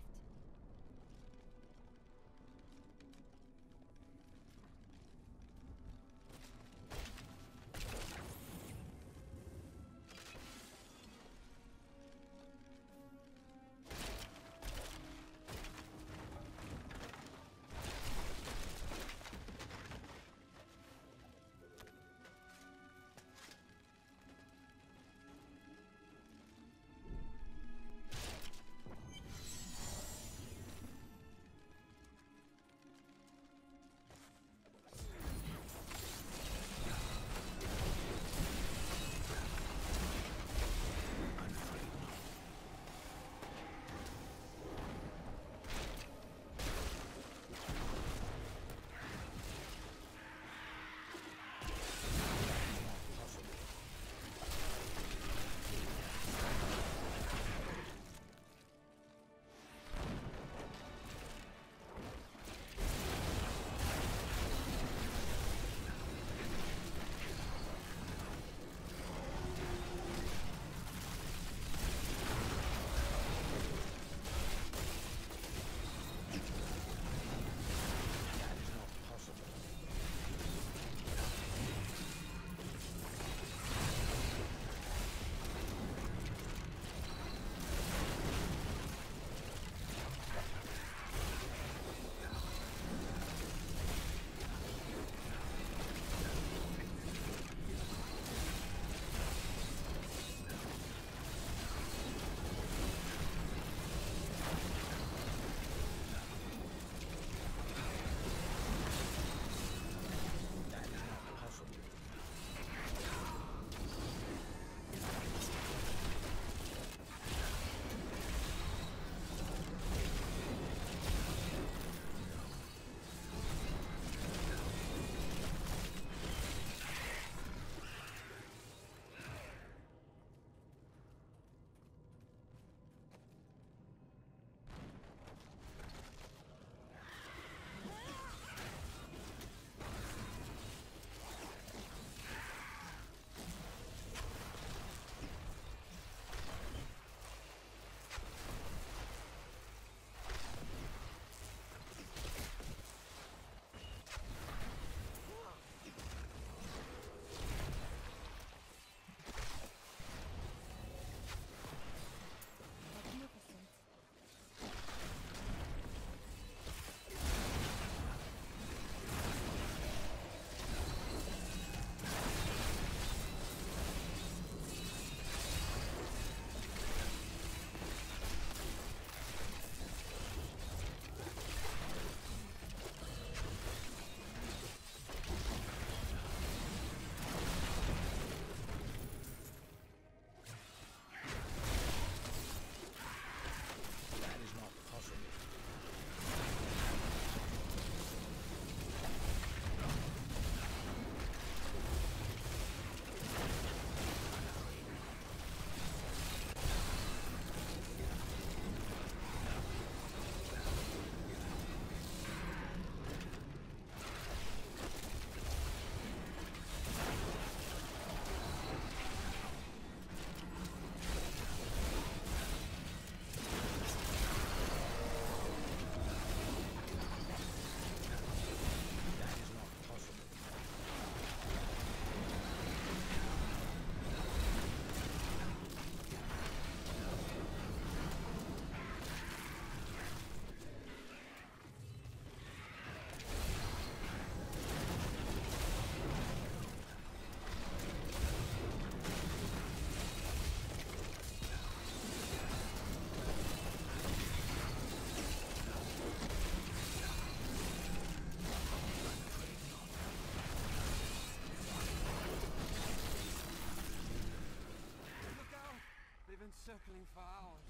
circling for hours.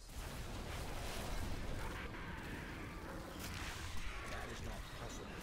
That is not possible.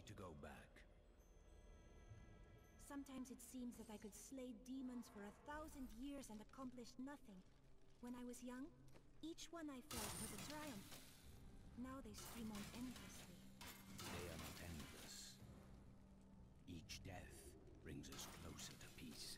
need to go back. Sometimes it seems that I could slay demons for a thousand years and accomplish nothing. When I was young, each one I felt was a triumph. Now they stream on endlessly. They are not endless. Each death brings us closer to peace.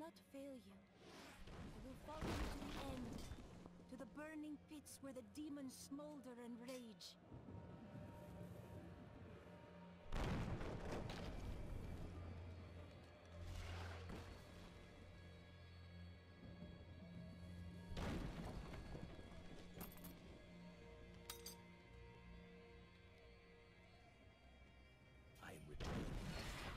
not fail you. I will follow you to the end, to the burning pits where the demons smolder and rage. I return now.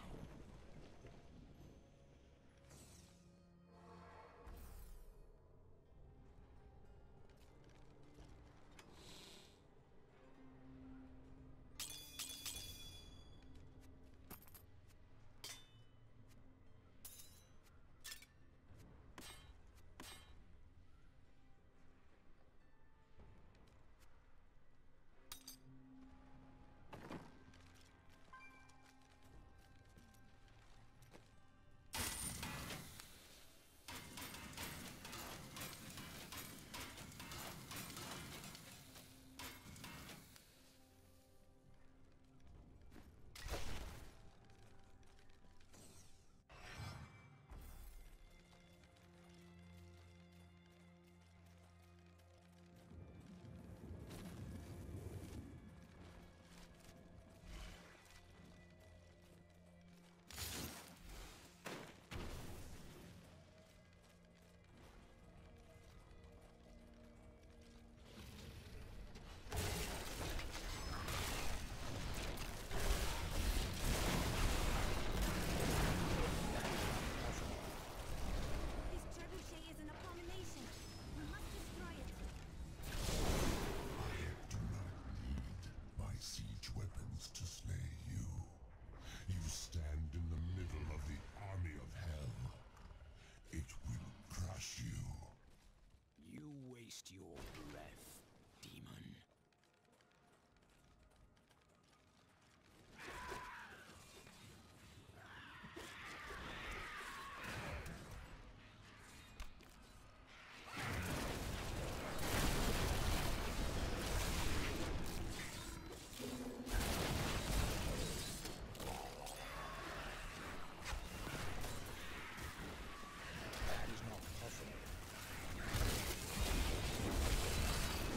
Your breath, demon. That is not possible.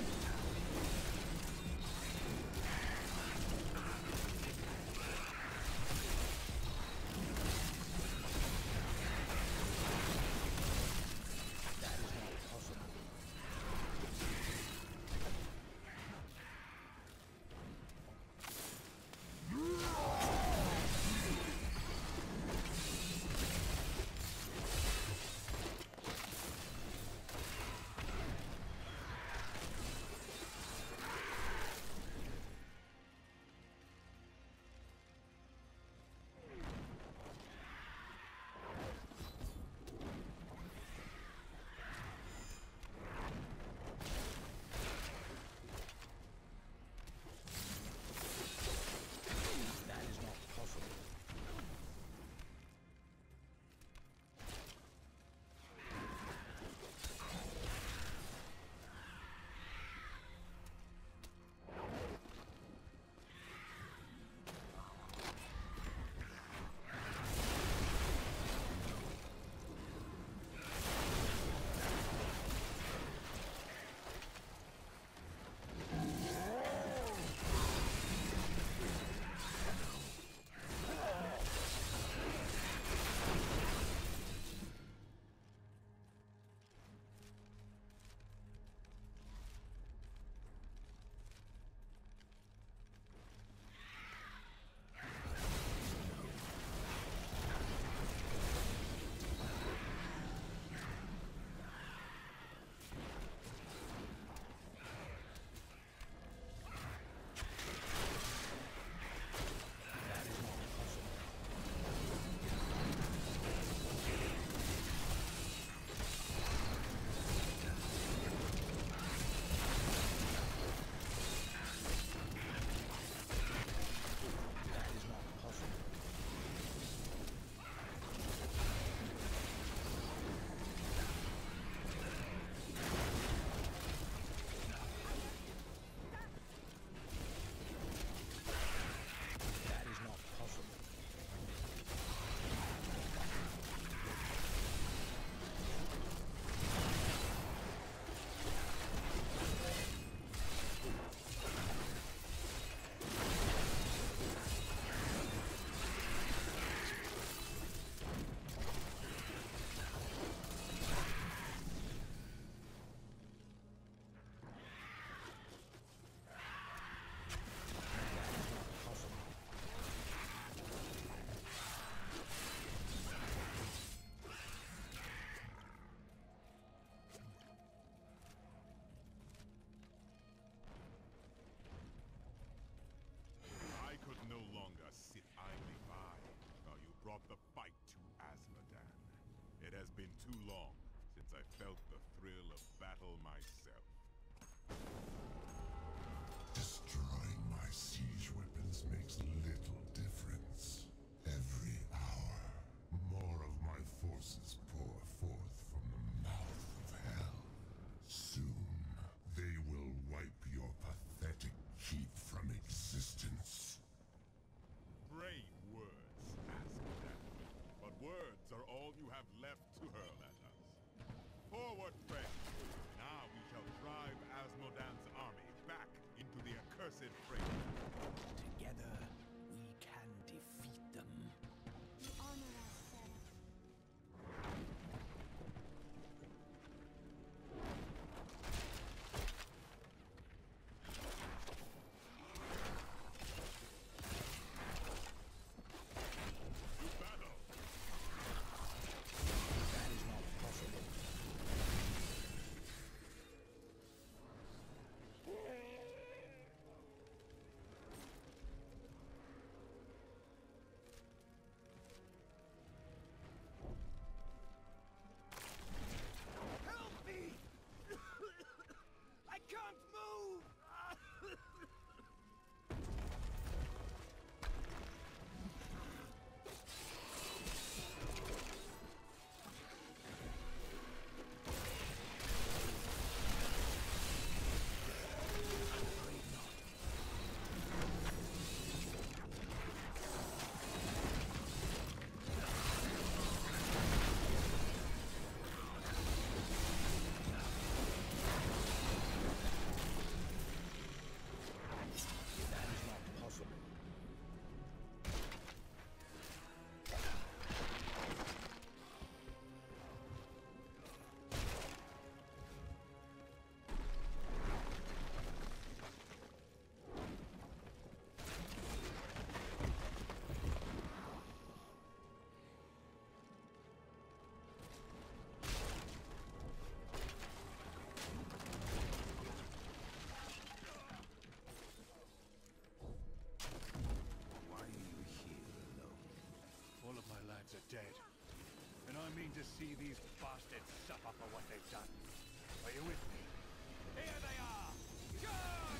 see these bastards suffer for what they've done. Are you with me? Here they are! Charge!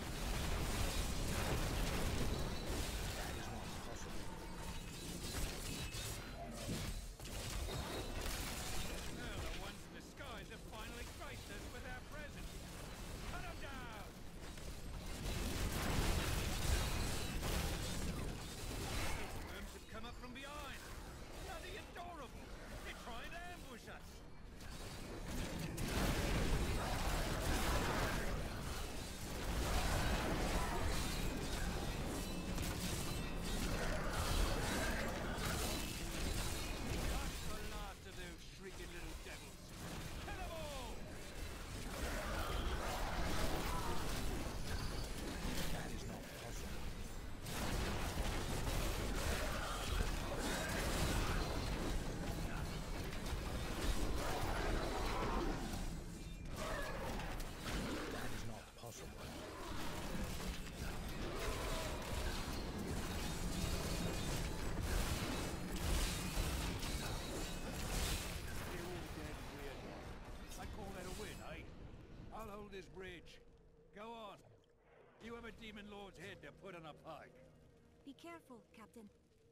That is not possible. Now the ones in the skies have finally graced us with their presence. Cut them down! Those worms have come up from behind. Bloody adorable! They're trying to ambush us! That's the last of those shrieking little devils. Kill them all! That is not possible. That is not possible. They're all dead weird. I call that a win, eh? I'll hold this bridge. Go on. You have a demon lord's head to put on a pike. Be careful, Captain.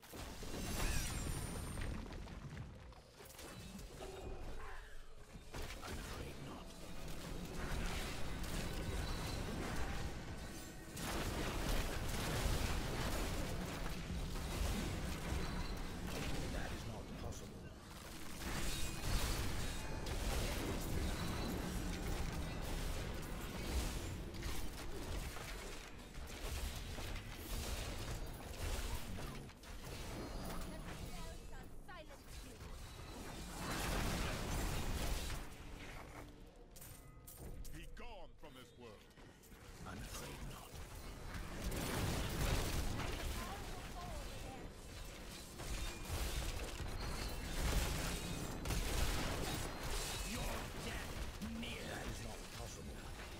I'm afraid not. That is not possible. Be gone from this world. I'm afraid not. Your death near. That is not possible.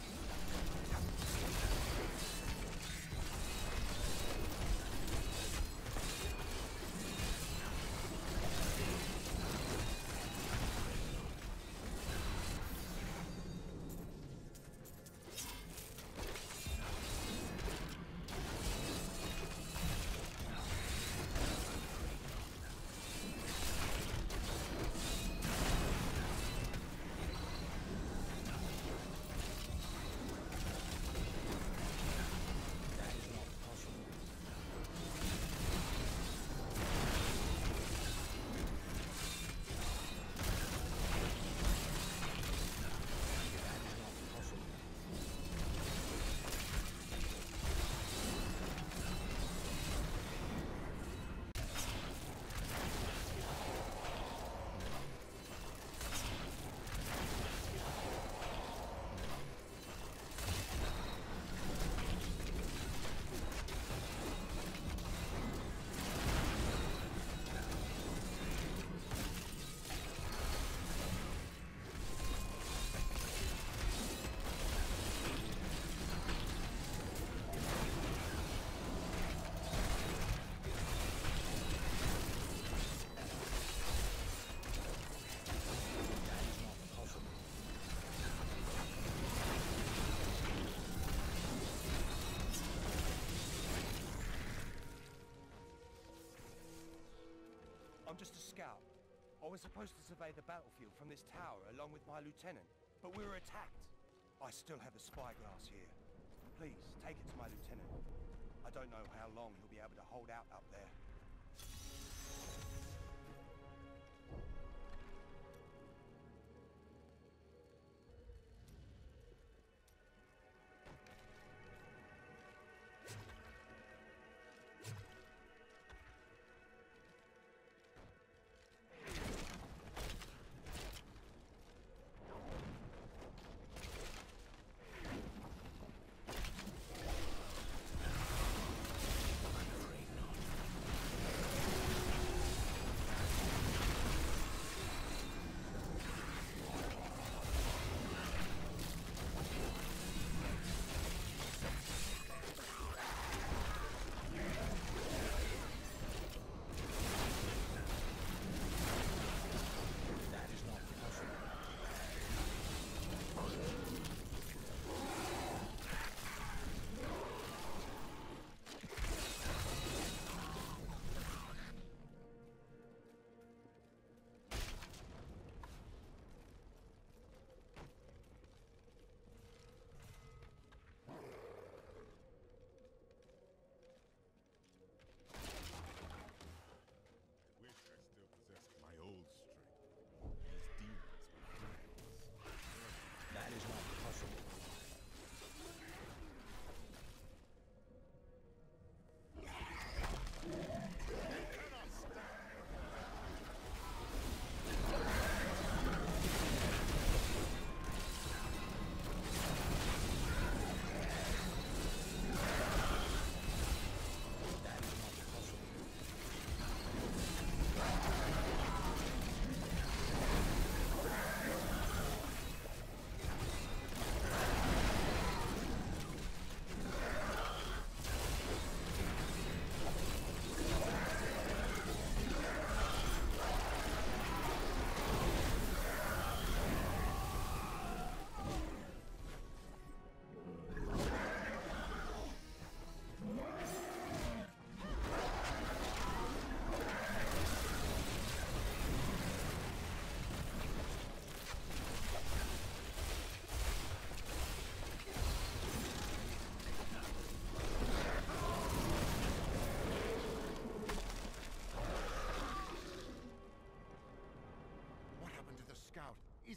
That is not possible. That is not possible. That is not possible. I'm just a scout. I was supposed to survey the battlefield from this tower along with my lieutenant, but we were attacked. I still have the spyglass here. Please, take it to my lieutenant. I don't know how long he'll be able to hold out up there. I'm afraid not.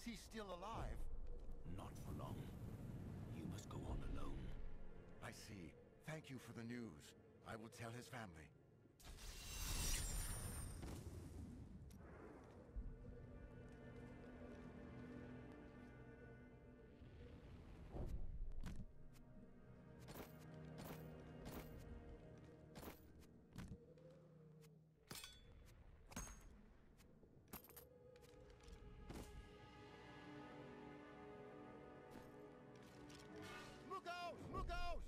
he still alive? Not for long. You must go on alone. I see. Thank you for the news. I will tell his family. Look out! Look out!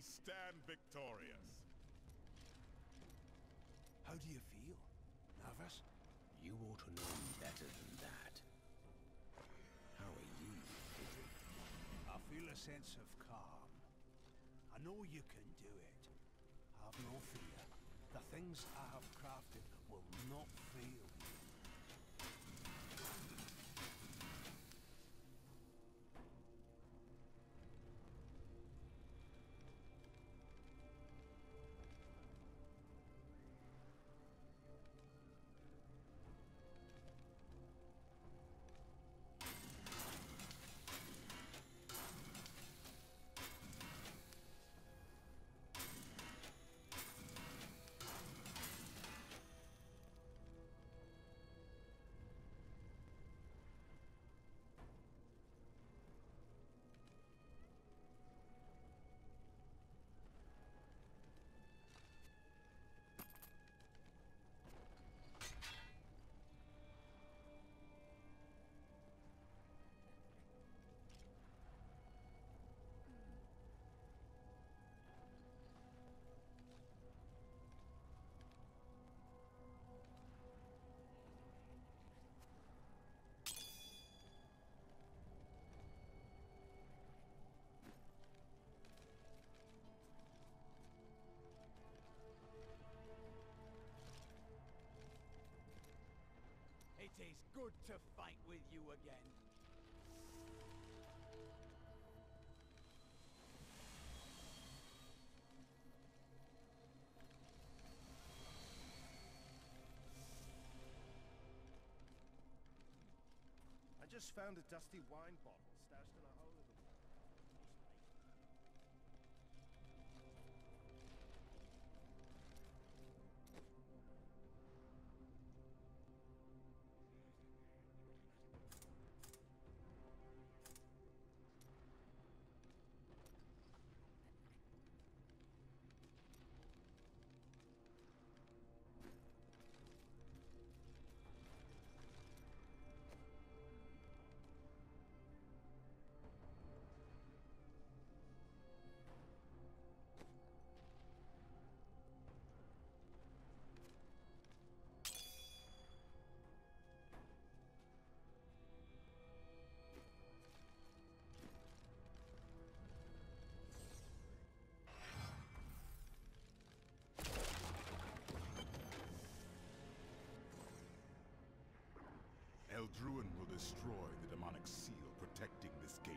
stand victorious. How do you feel? Nervous? You ought to know me better than that. How are you, Diddle? I feel a sense of calm. I know you can do it. Have no fear. The things I have crafted will not fail you. It is good to fight with you again. I just found a dusty wine bottle stashed in a hole in the wall. Eldruin will destroy the demonic seal protecting this gate.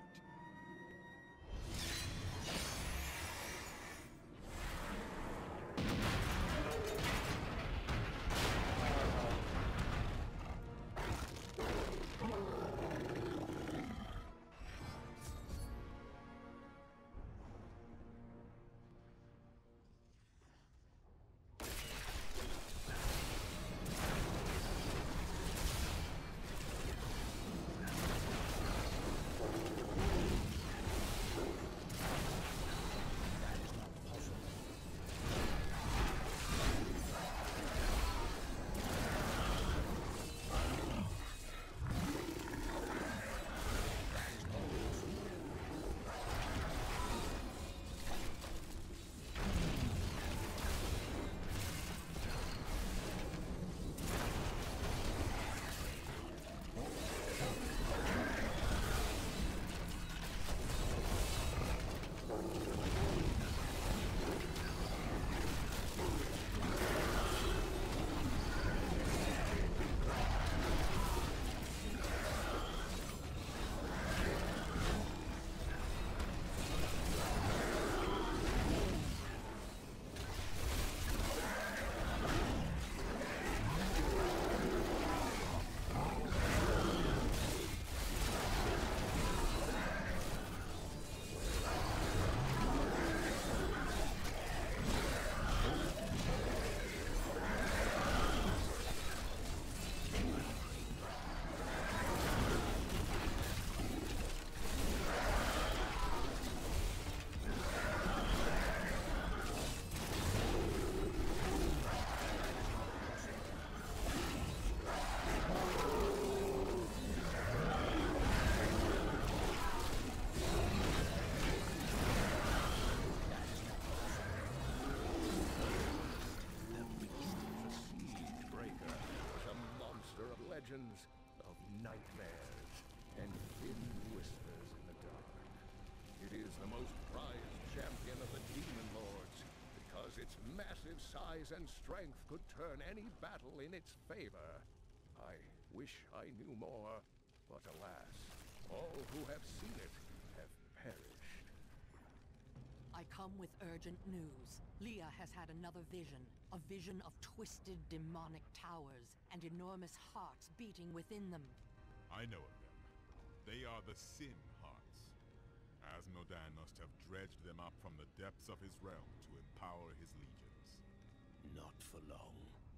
legends of nightmares and thin whispers in the dark. It is the most prized champion of the Demon Lords, because its massive size and strength could turn any battle in its favor. I wish I knew more, but alas, all who have seen it have perished. I come with urgent news. Leah has had another vision. A vision of twisted demonic towers and enormous hearts beating within them. I know of them. They are the Sin Hearts. Asmodan must have dredged them up from the depths of his realm to empower his legions. Not for long.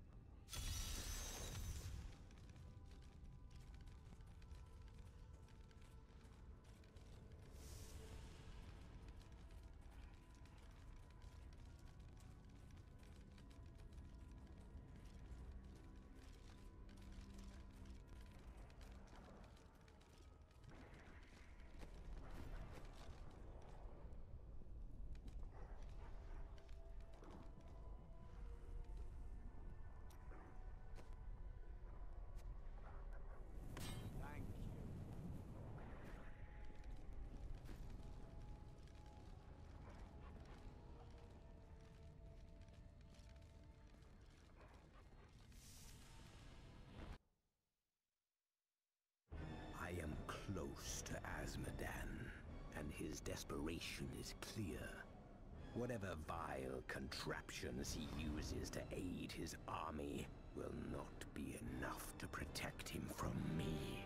I am close to Asmodan, and his desperation is clear. Whatever vile contraptions he uses to aid his army will not be enough to protect him from me.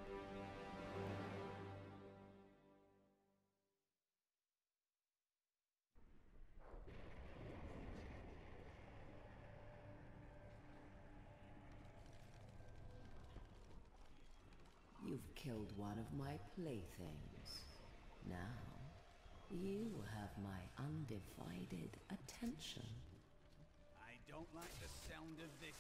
You've killed one of my playthings. Now, you have my undivided attention. I don't like the sound of this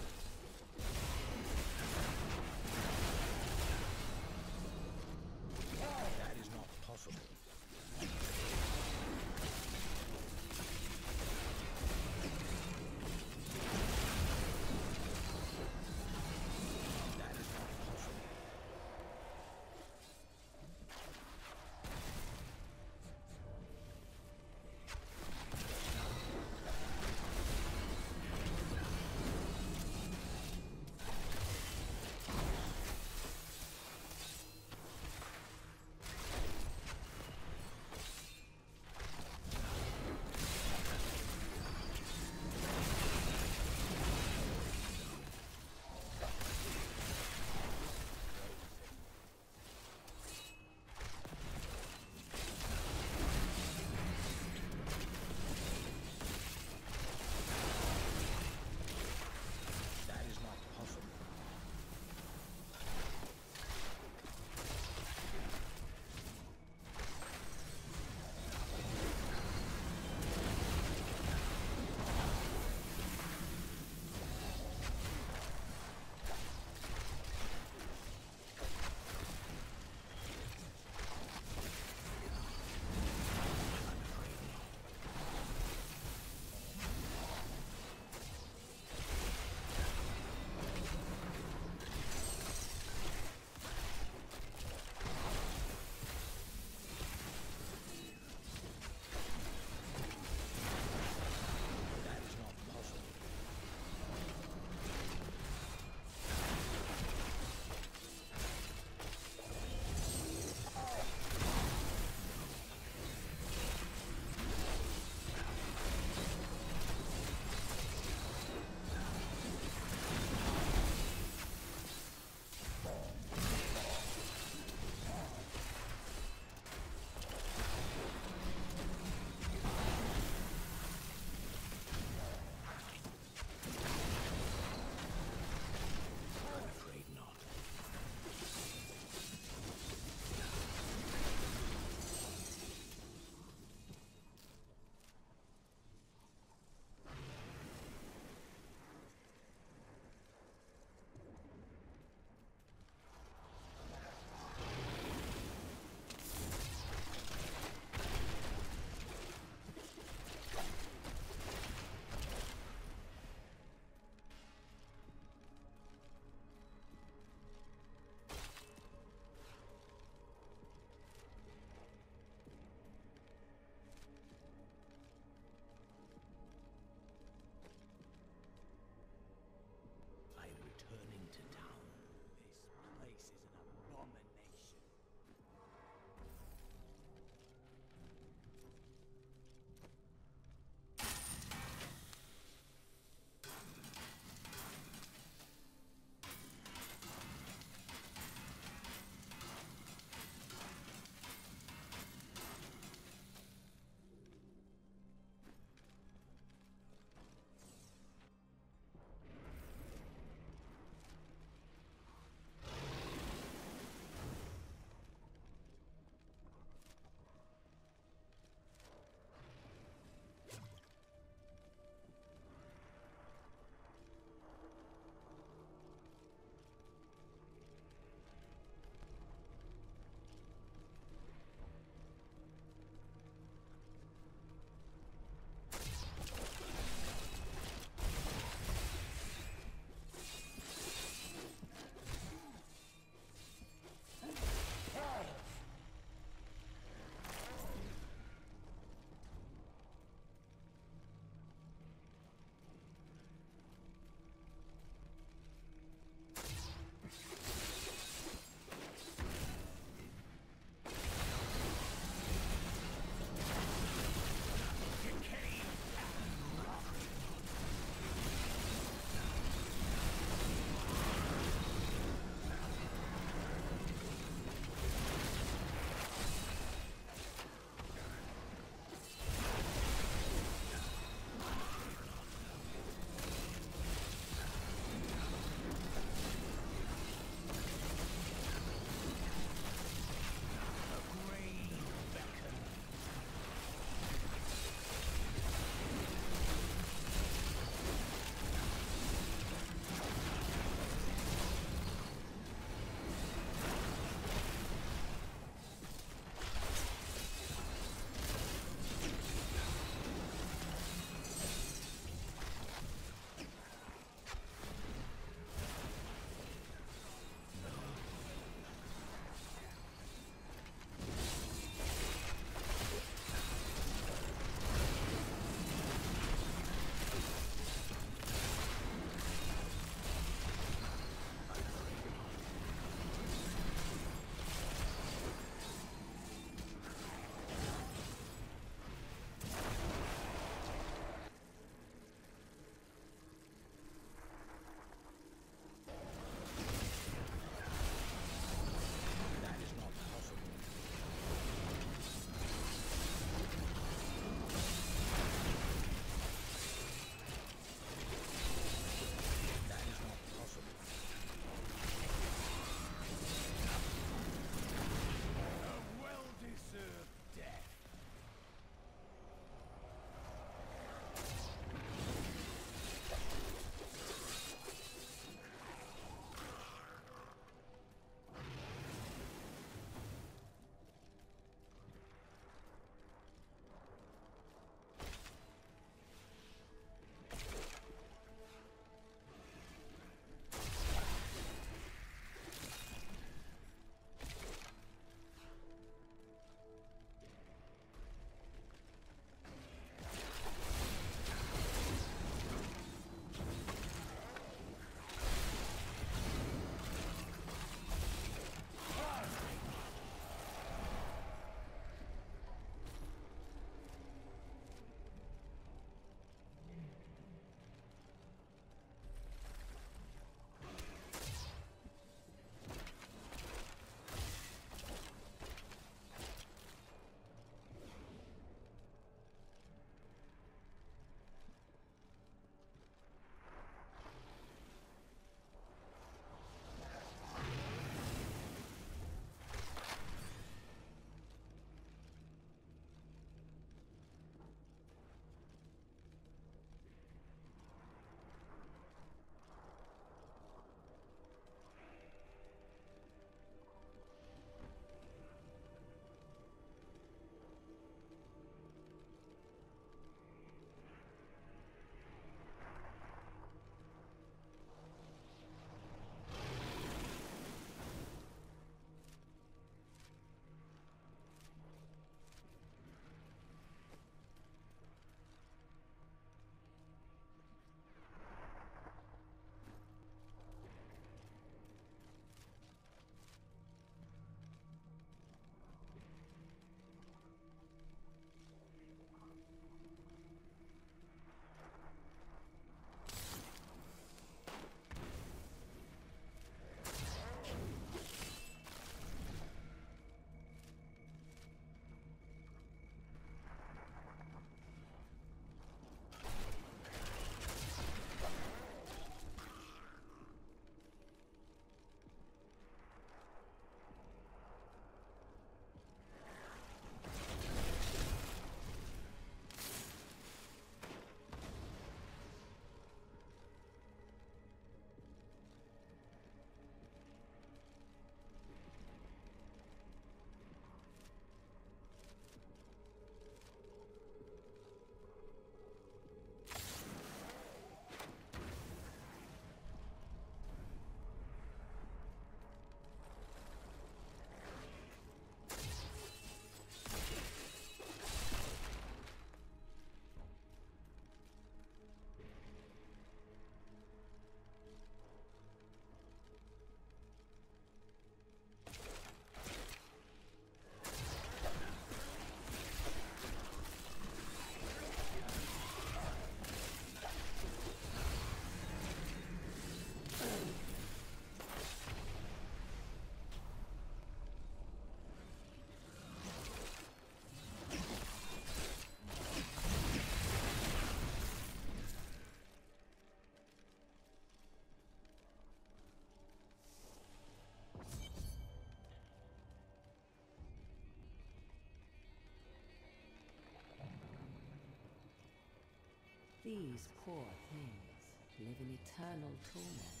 These poor things live in eternal torment.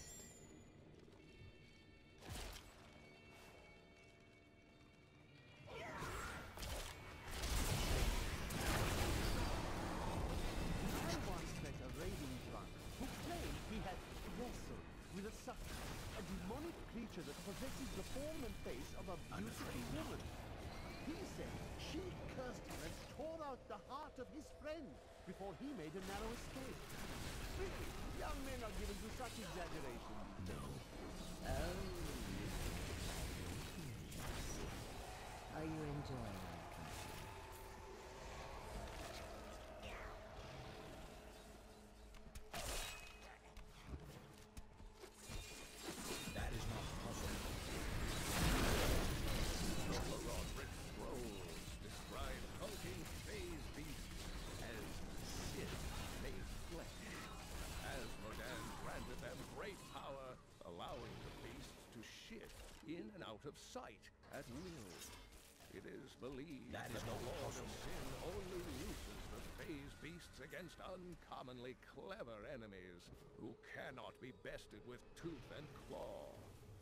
I once met a raiding drunk who claimed he had wrestled with a sucker, a demonic creature that possesses the form and face of a beautiful woman. He said she cursed him and tore out the heart of his friend before he made a narrow escape. Really, young men are given to such exaggeration. No. Oh. Are you enjoying it? That is not possible. Overwrought scrolls describe hulking phase beasts as Sith made flesh. Asmodan granted them great power, allowing the beasts to shift in and out of sight at will. It is believed That that, is the not Lord possible. of Sin only uses the phase beasts against uncommonly clever enemies who cannot be bested with tooth and claw.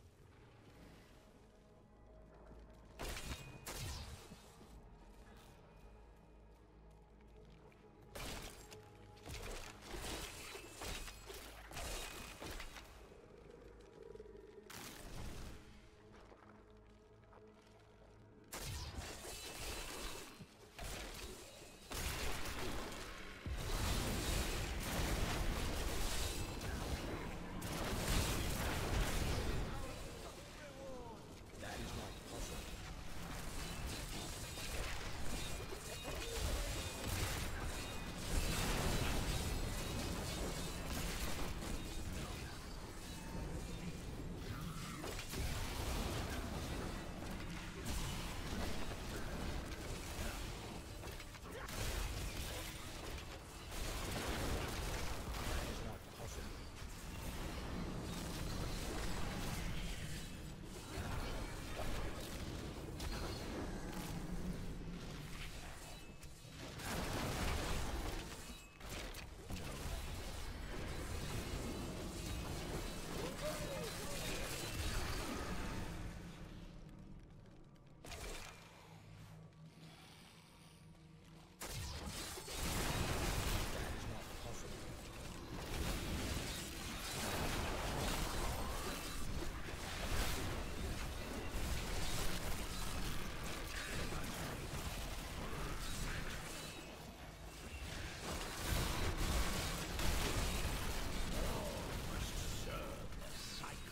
That is not possible. That is not possible. That is not possible. Serve the cycle.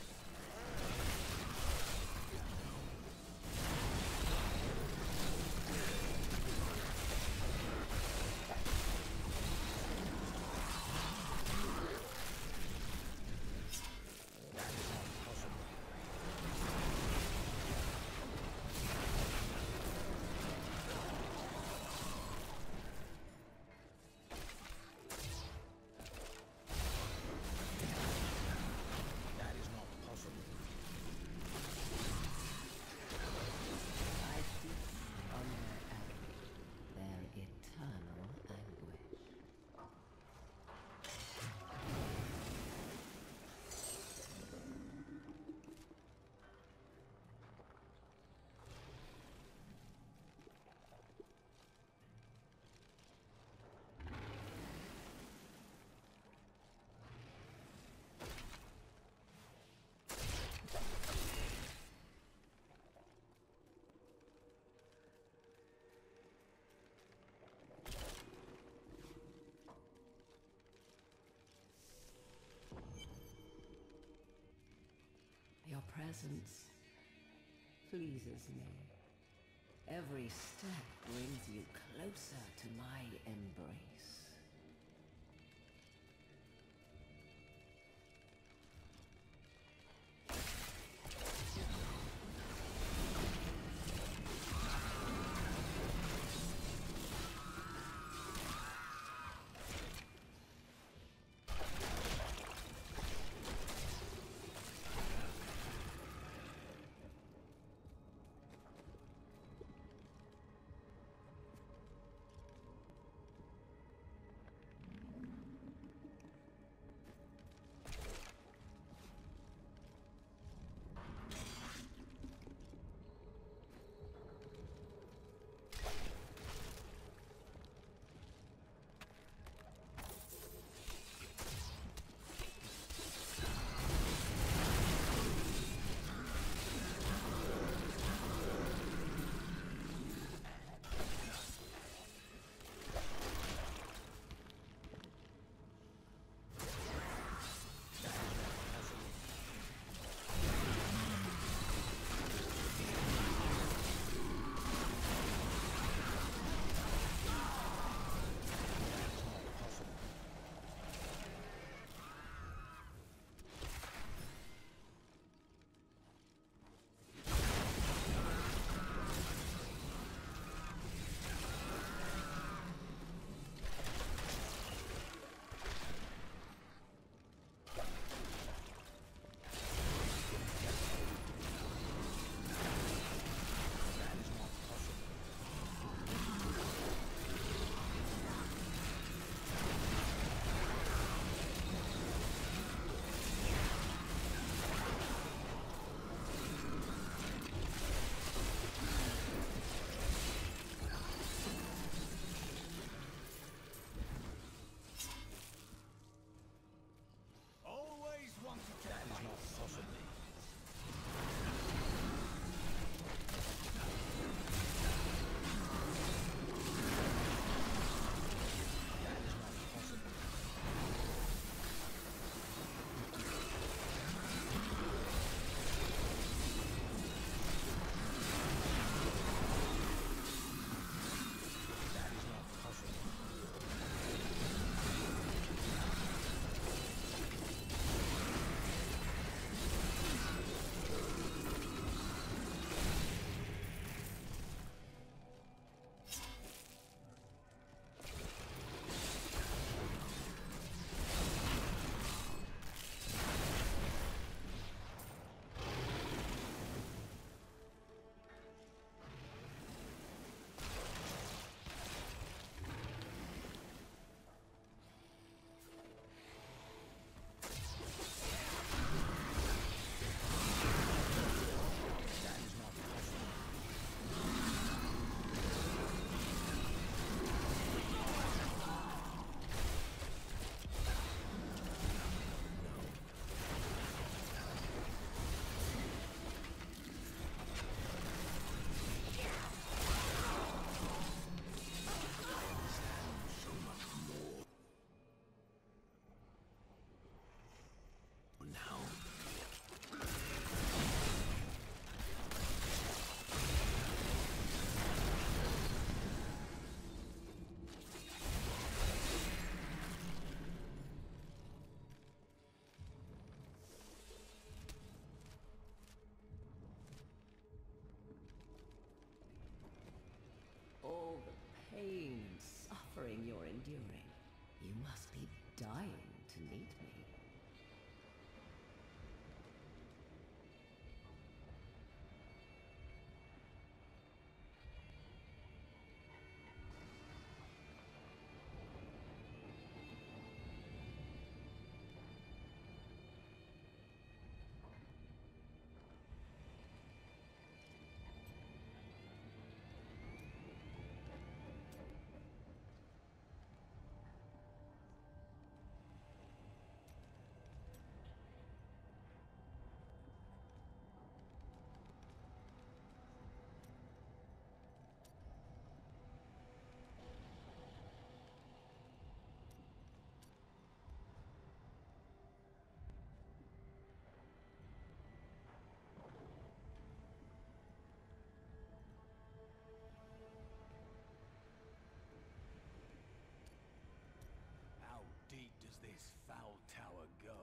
That is not possible. That is not possible. I feast on their agony, their eternal anguish. Your presence pleases me. Every step brings you closer to my embrace. pain and suffering you're enduring. You must be dying to meet me. How deep does this foul tower go?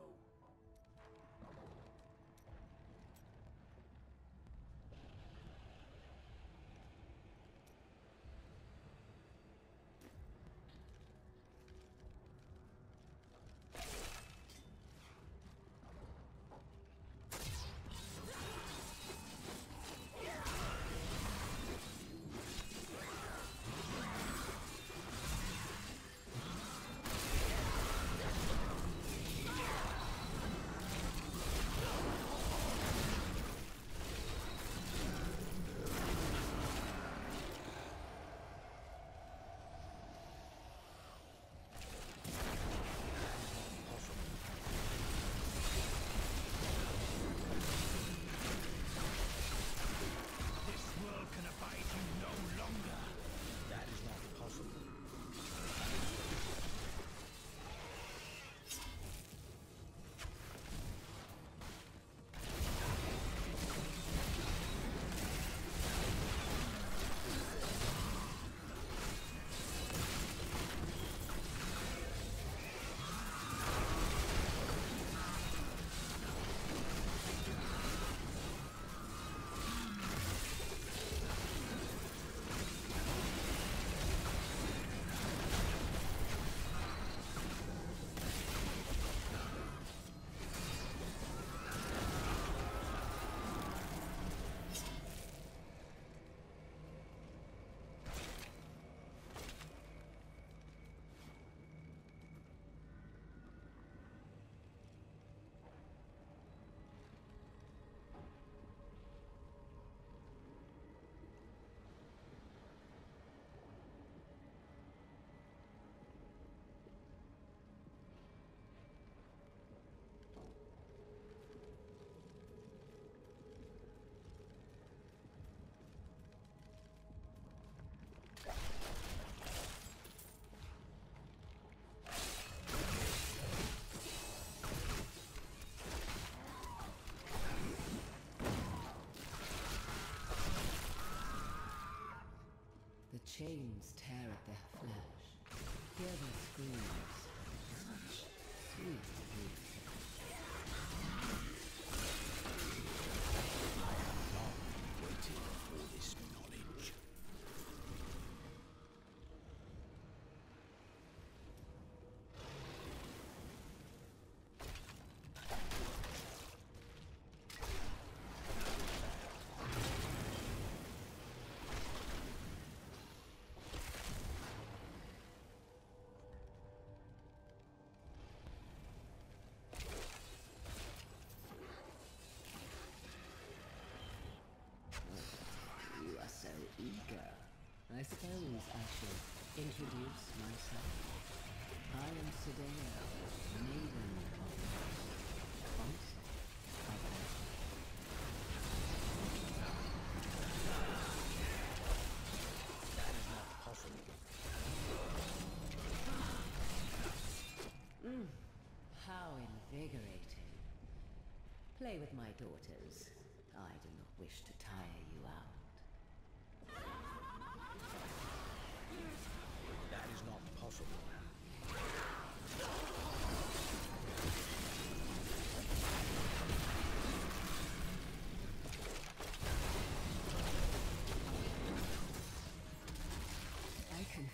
Chains tear at their flesh. Hear their screams. Such sweet music. I have long waited for this knowledge. Eager. I suppose I should introduce myself. I am Sedeo, maiden of Sponsor of That is not possible. Mm, how invigorating. Play with my daughters. I do not wish to tire you out. That is not possible. I can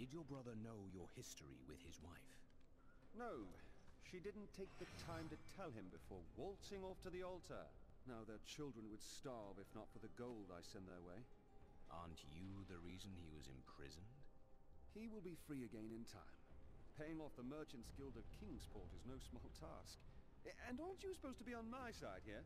Did your brother know your history with his wife? No, she didn't take the time to tell him before waltzing off to the altar. Now their children would starve if not for the gold I send their way. Aren't you the reason he was imprisoned? He will be free again in time. Paying off the Merchants Guild of Kingsport is no small task. And aren't you supposed to be on my side here?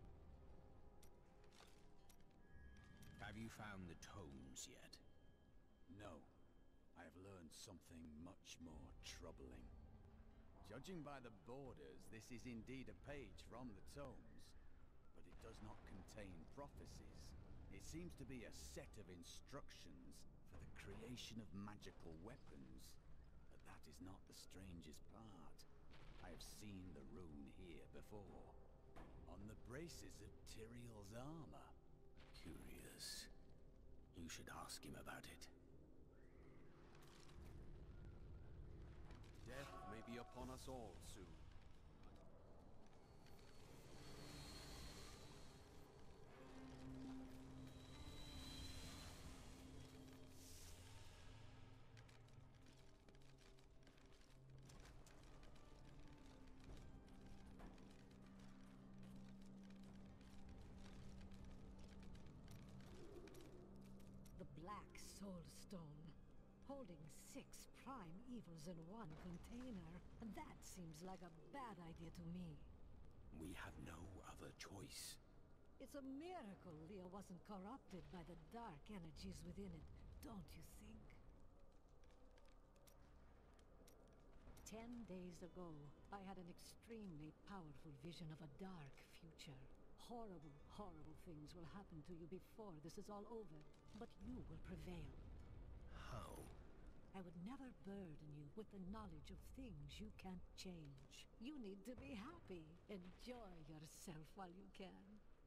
Have you found the tomes yet? No. I have learned something much more troubling. Judging by the borders, this is indeed a page from the tomes, but it does not contain prophecies. It seems to be a set of instructions for the creation of magical weapons. But that is not the strangest part. I have seen the rune here before, on the braces of Tyrael's armor. Curious. You should ask him about it. Death may be upon us all soon. The Black Soul Stone. Holding six prime evils in one container. That seems like a bad idea to me. We have no other choice. It's a miracle Leah wasn't corrupted by the dark energies within it, don't you think? Ten days ago, I had an extremely powerful vision of a dark future. Horrible, horrible things will happen to you before this is all over, but you will prevail. How? I would never burden you with the knowledge of things you can't change. You need to be happy. Enjoy yourself while you can.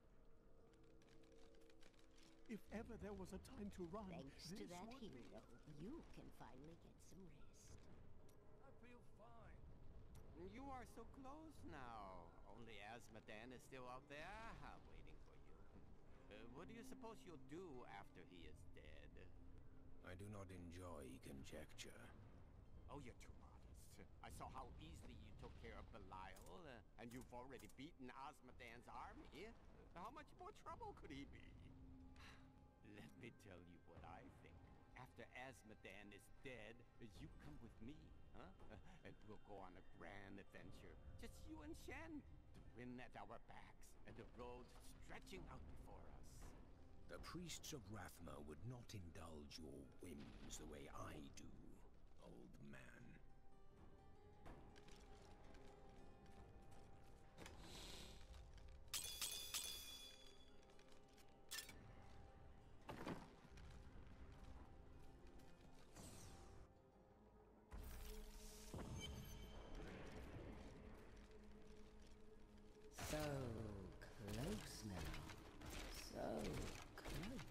If ever there was a time to run, Thanks to this that would be- hero, you can finally get some rest. I feel fine. You are so close now. Only Azmodan is still out there, uh, waiting for you. Uh, what do you suppose you'll do after he is dead? I do not enjoy conjecture. Oh, you're too modest. I saw how easily you took care of Belial, uh, and you've already beaten Azmodan's army. How much more trouble could he be? Let me tell you what I think. After Azmodan is dead, you come with me, huh? And we'll go on a grand adventure. Just you and Shen, the wind at our backs, and the road stretching out before us. The priests of Rathma would not indulge your whims the way I do, old man. So close now. So close.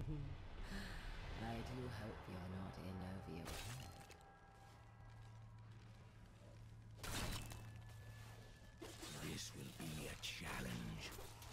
I do hope you're not in over your head. This will be a challenge.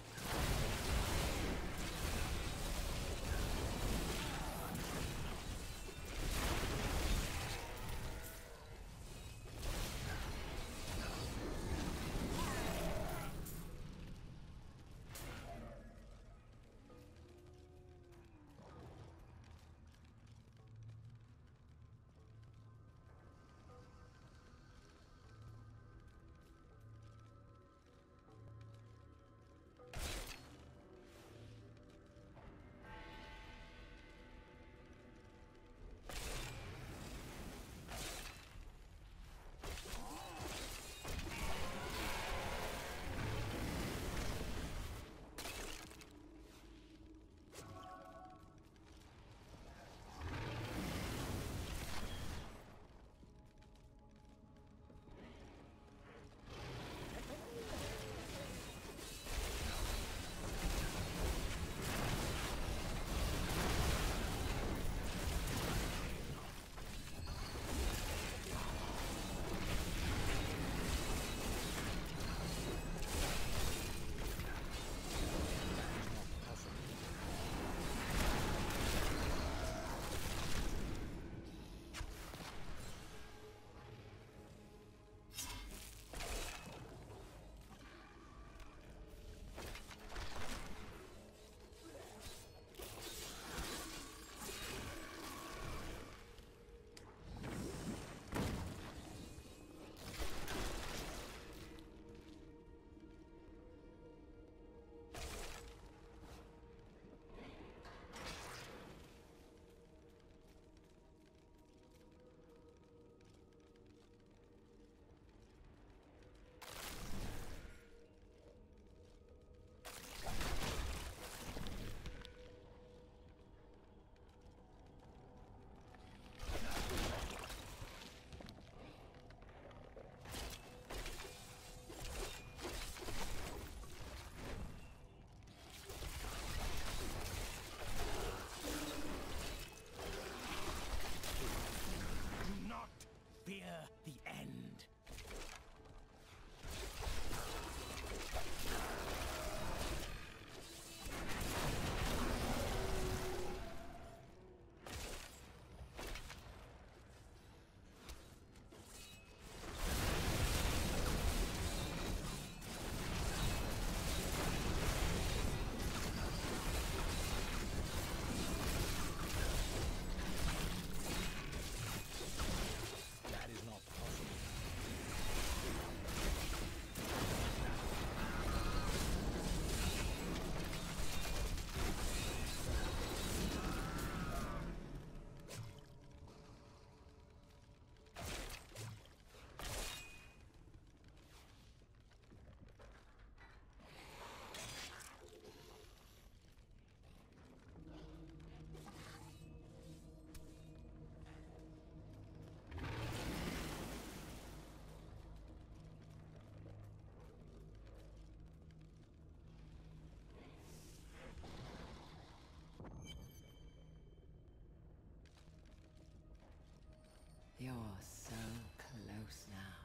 You're so close now.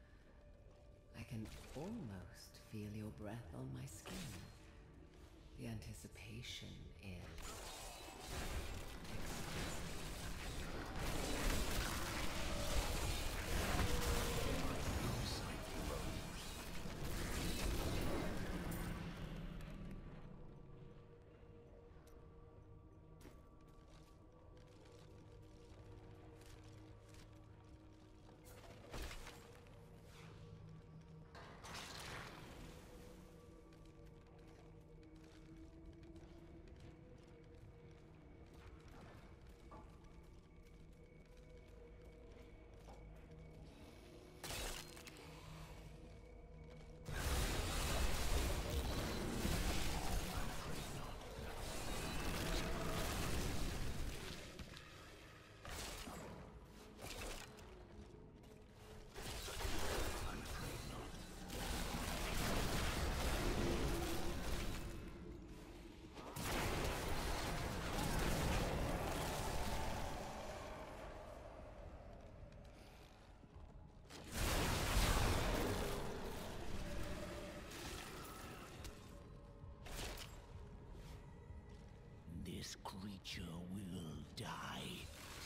I can almost feel your breath on my skin. The anticipation is This creature will die.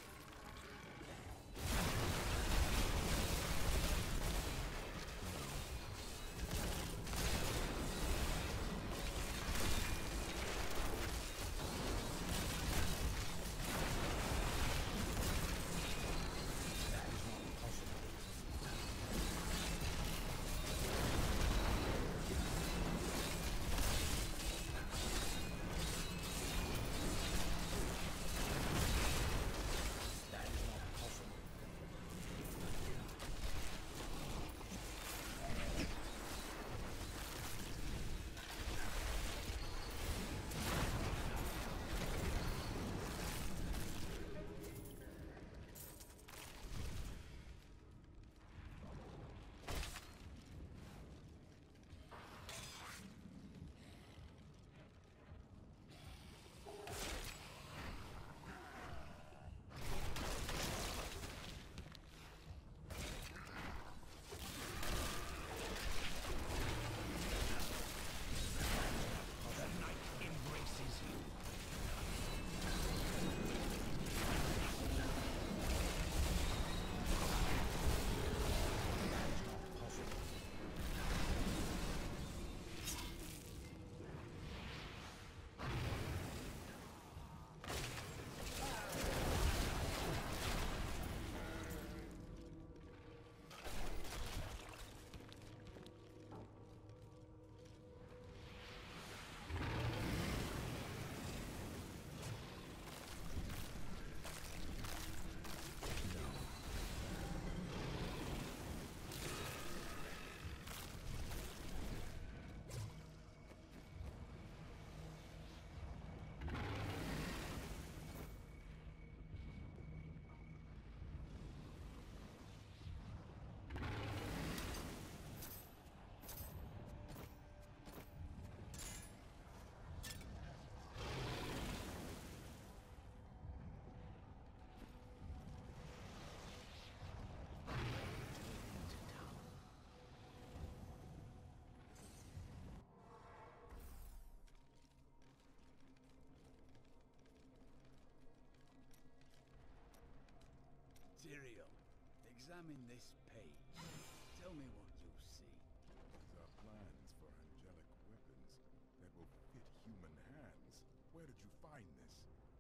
Tyrael, examine this page. Tell me what you see. These are plans for angelic weapons that will fit human hands. Where did you find this?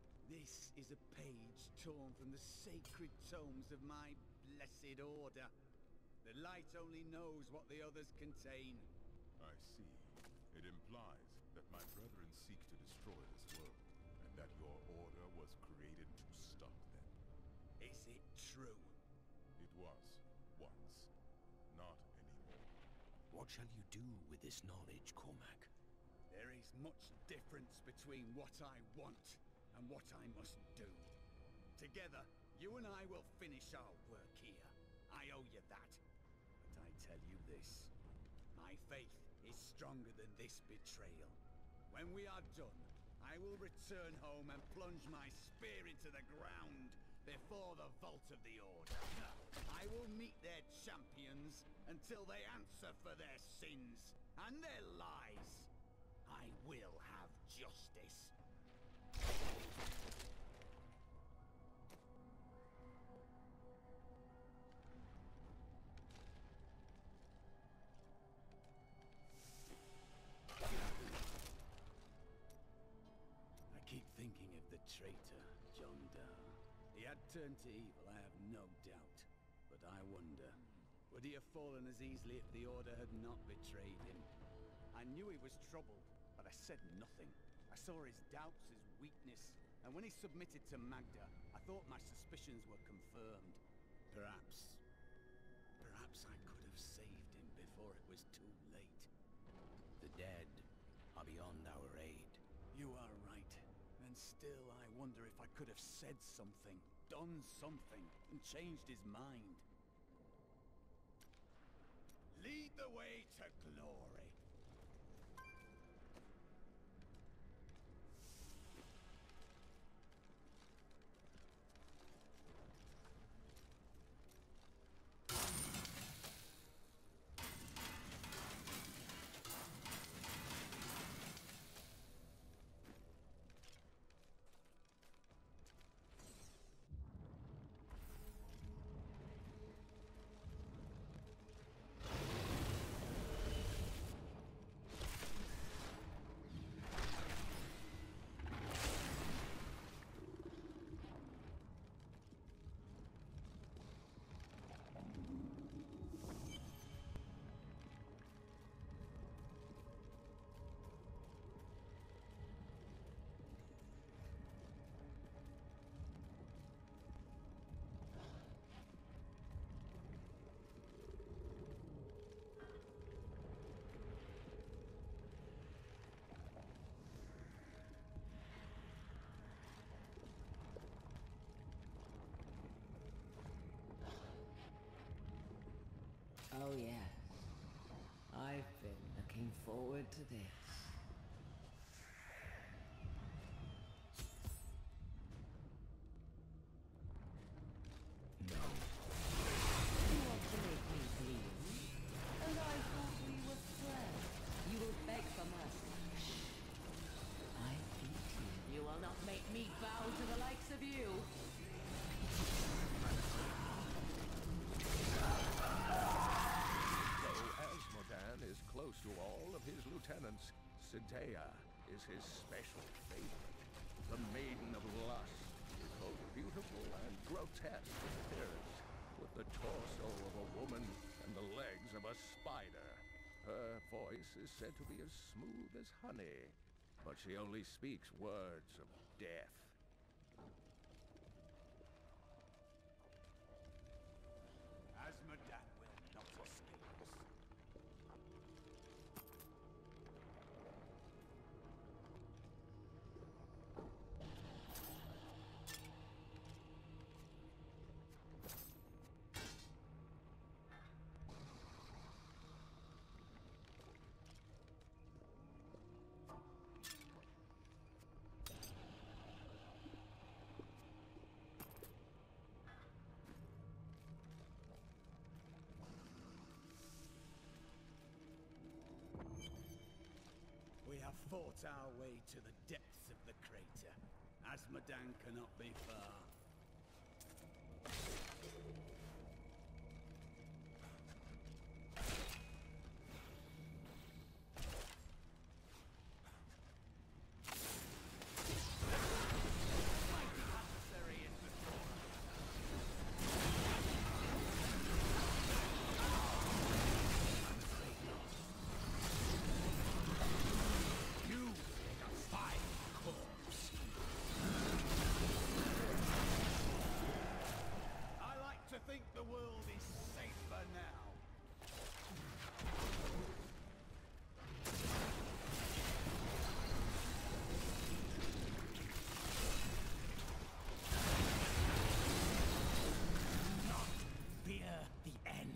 This is a page torn from the sacred tomes of my blessed order. The light only knows what the others contain. I see. It implies that my brethren seek to destroy this world, and that your order was created to stop them. Is it true? It was. Once. Not anymore. What shall you do with this knowledge, Cormac? There is much difference between what I want and what I must do. Together, you and I will finish our work here. I owe you that. But I tell you this. My faith is stronger than this betrayal. When we are done, I will return home and plunge my spear into the ground before the vault of the Order. I will meet their champions until they answer for their sins and their lies. I will have justice. I keep thinking of the traitor, John Dar. He had turned to evil, I have no doubt. But I wonder, would he have fallen as easily if the Order had not betrayed him? I knew he was troubled, but I said nothing. I saw his doubts, his weakness, and when he submitted to Magda, I thought my suspicions were confirmed. Perhaps... perhaps I could have saved him before it was too late. The dead are beyond our aid. You are right. And still, I wonder if I could have said something, done something, and changed his mind. Lead the way to glory. Oh yes. I've been looking forward to this. No. You want to make me bleed? And I thought we were friends. You will beg for mercy. I beat you. You will not make me bow to the likes of you. Is close to all of his lieutenants. Sidea is his special favorite. The Maiden of Lust is both beautiful and grotesque in appearance, with the torso of a woman and the legs of a spider. Her voice is said to be as smooth as honey, but she only speaks words of death. Asmodan will not escape us. We have fought our way to the depths of the crater. Asmodan cannot be far. Think the world is safer now. Not fear the end.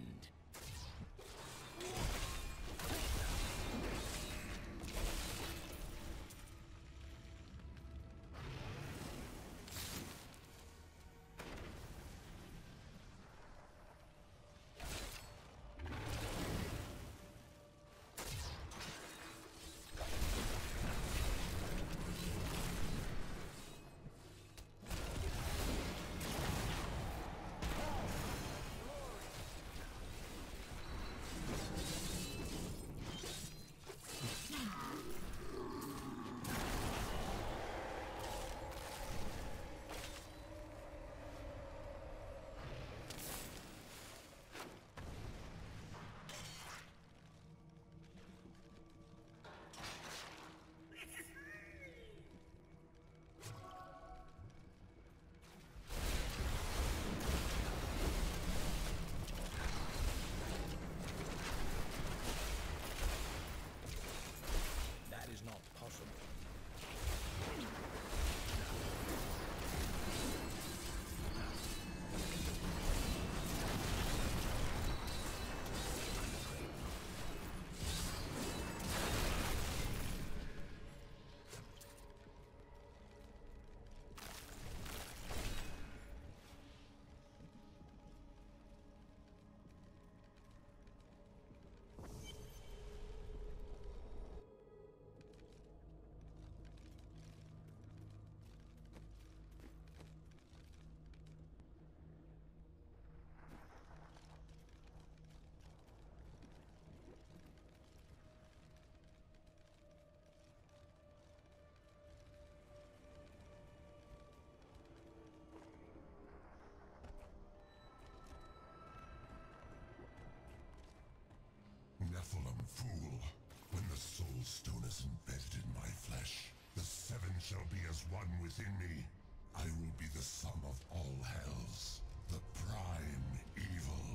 Nephilim fool. When the soul stone is embedded in my flesh, the seven shall be as one within me. I will be the sum of all hells, the prime evil.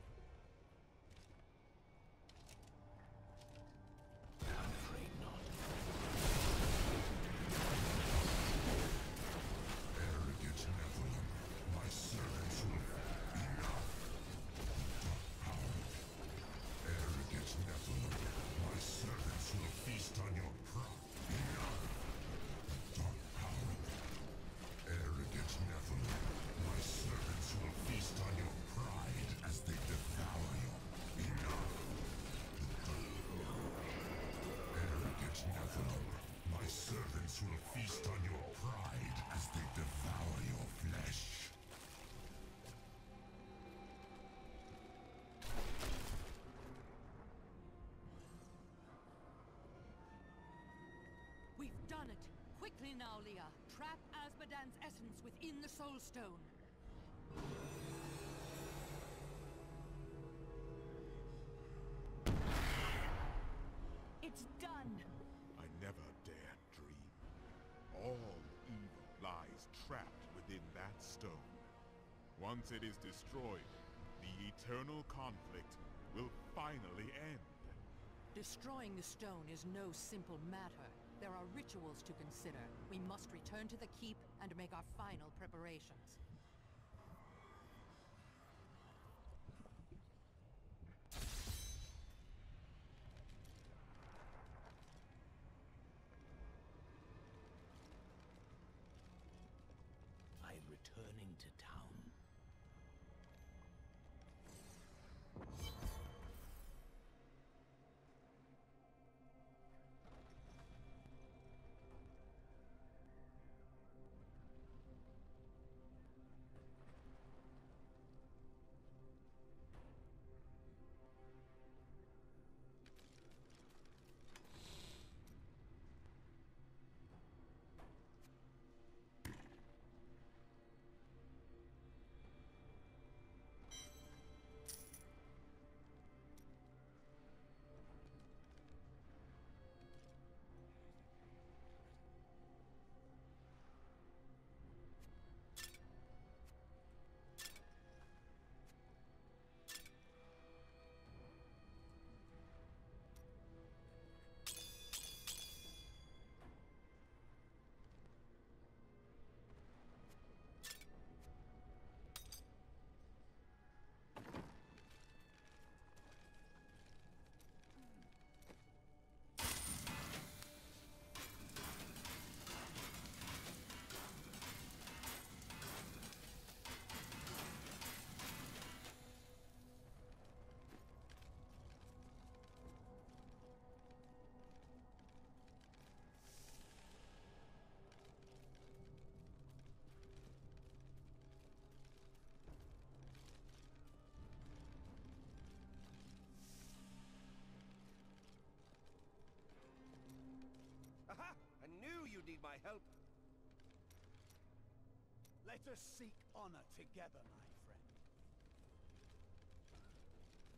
I'm afraid not. Arrogant Nephilim, my servants will enough. The dark power Quickly now, Leah. Trap Azmodan's essence within the Soul Stone. It's done! I never dared dream. All evil lies trapped within that stone. Once it is destroyed, the eternal conflict will finally end. Destroying the stone is no simple matter. There are rituals to consider. We must return to the keep and make our final preparations. I'm returning to town. Aha! I knew you'd need my help. Let us seek honor together, my friend.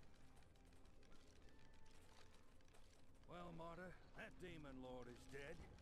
Well, Martyr, that demon lord is dead.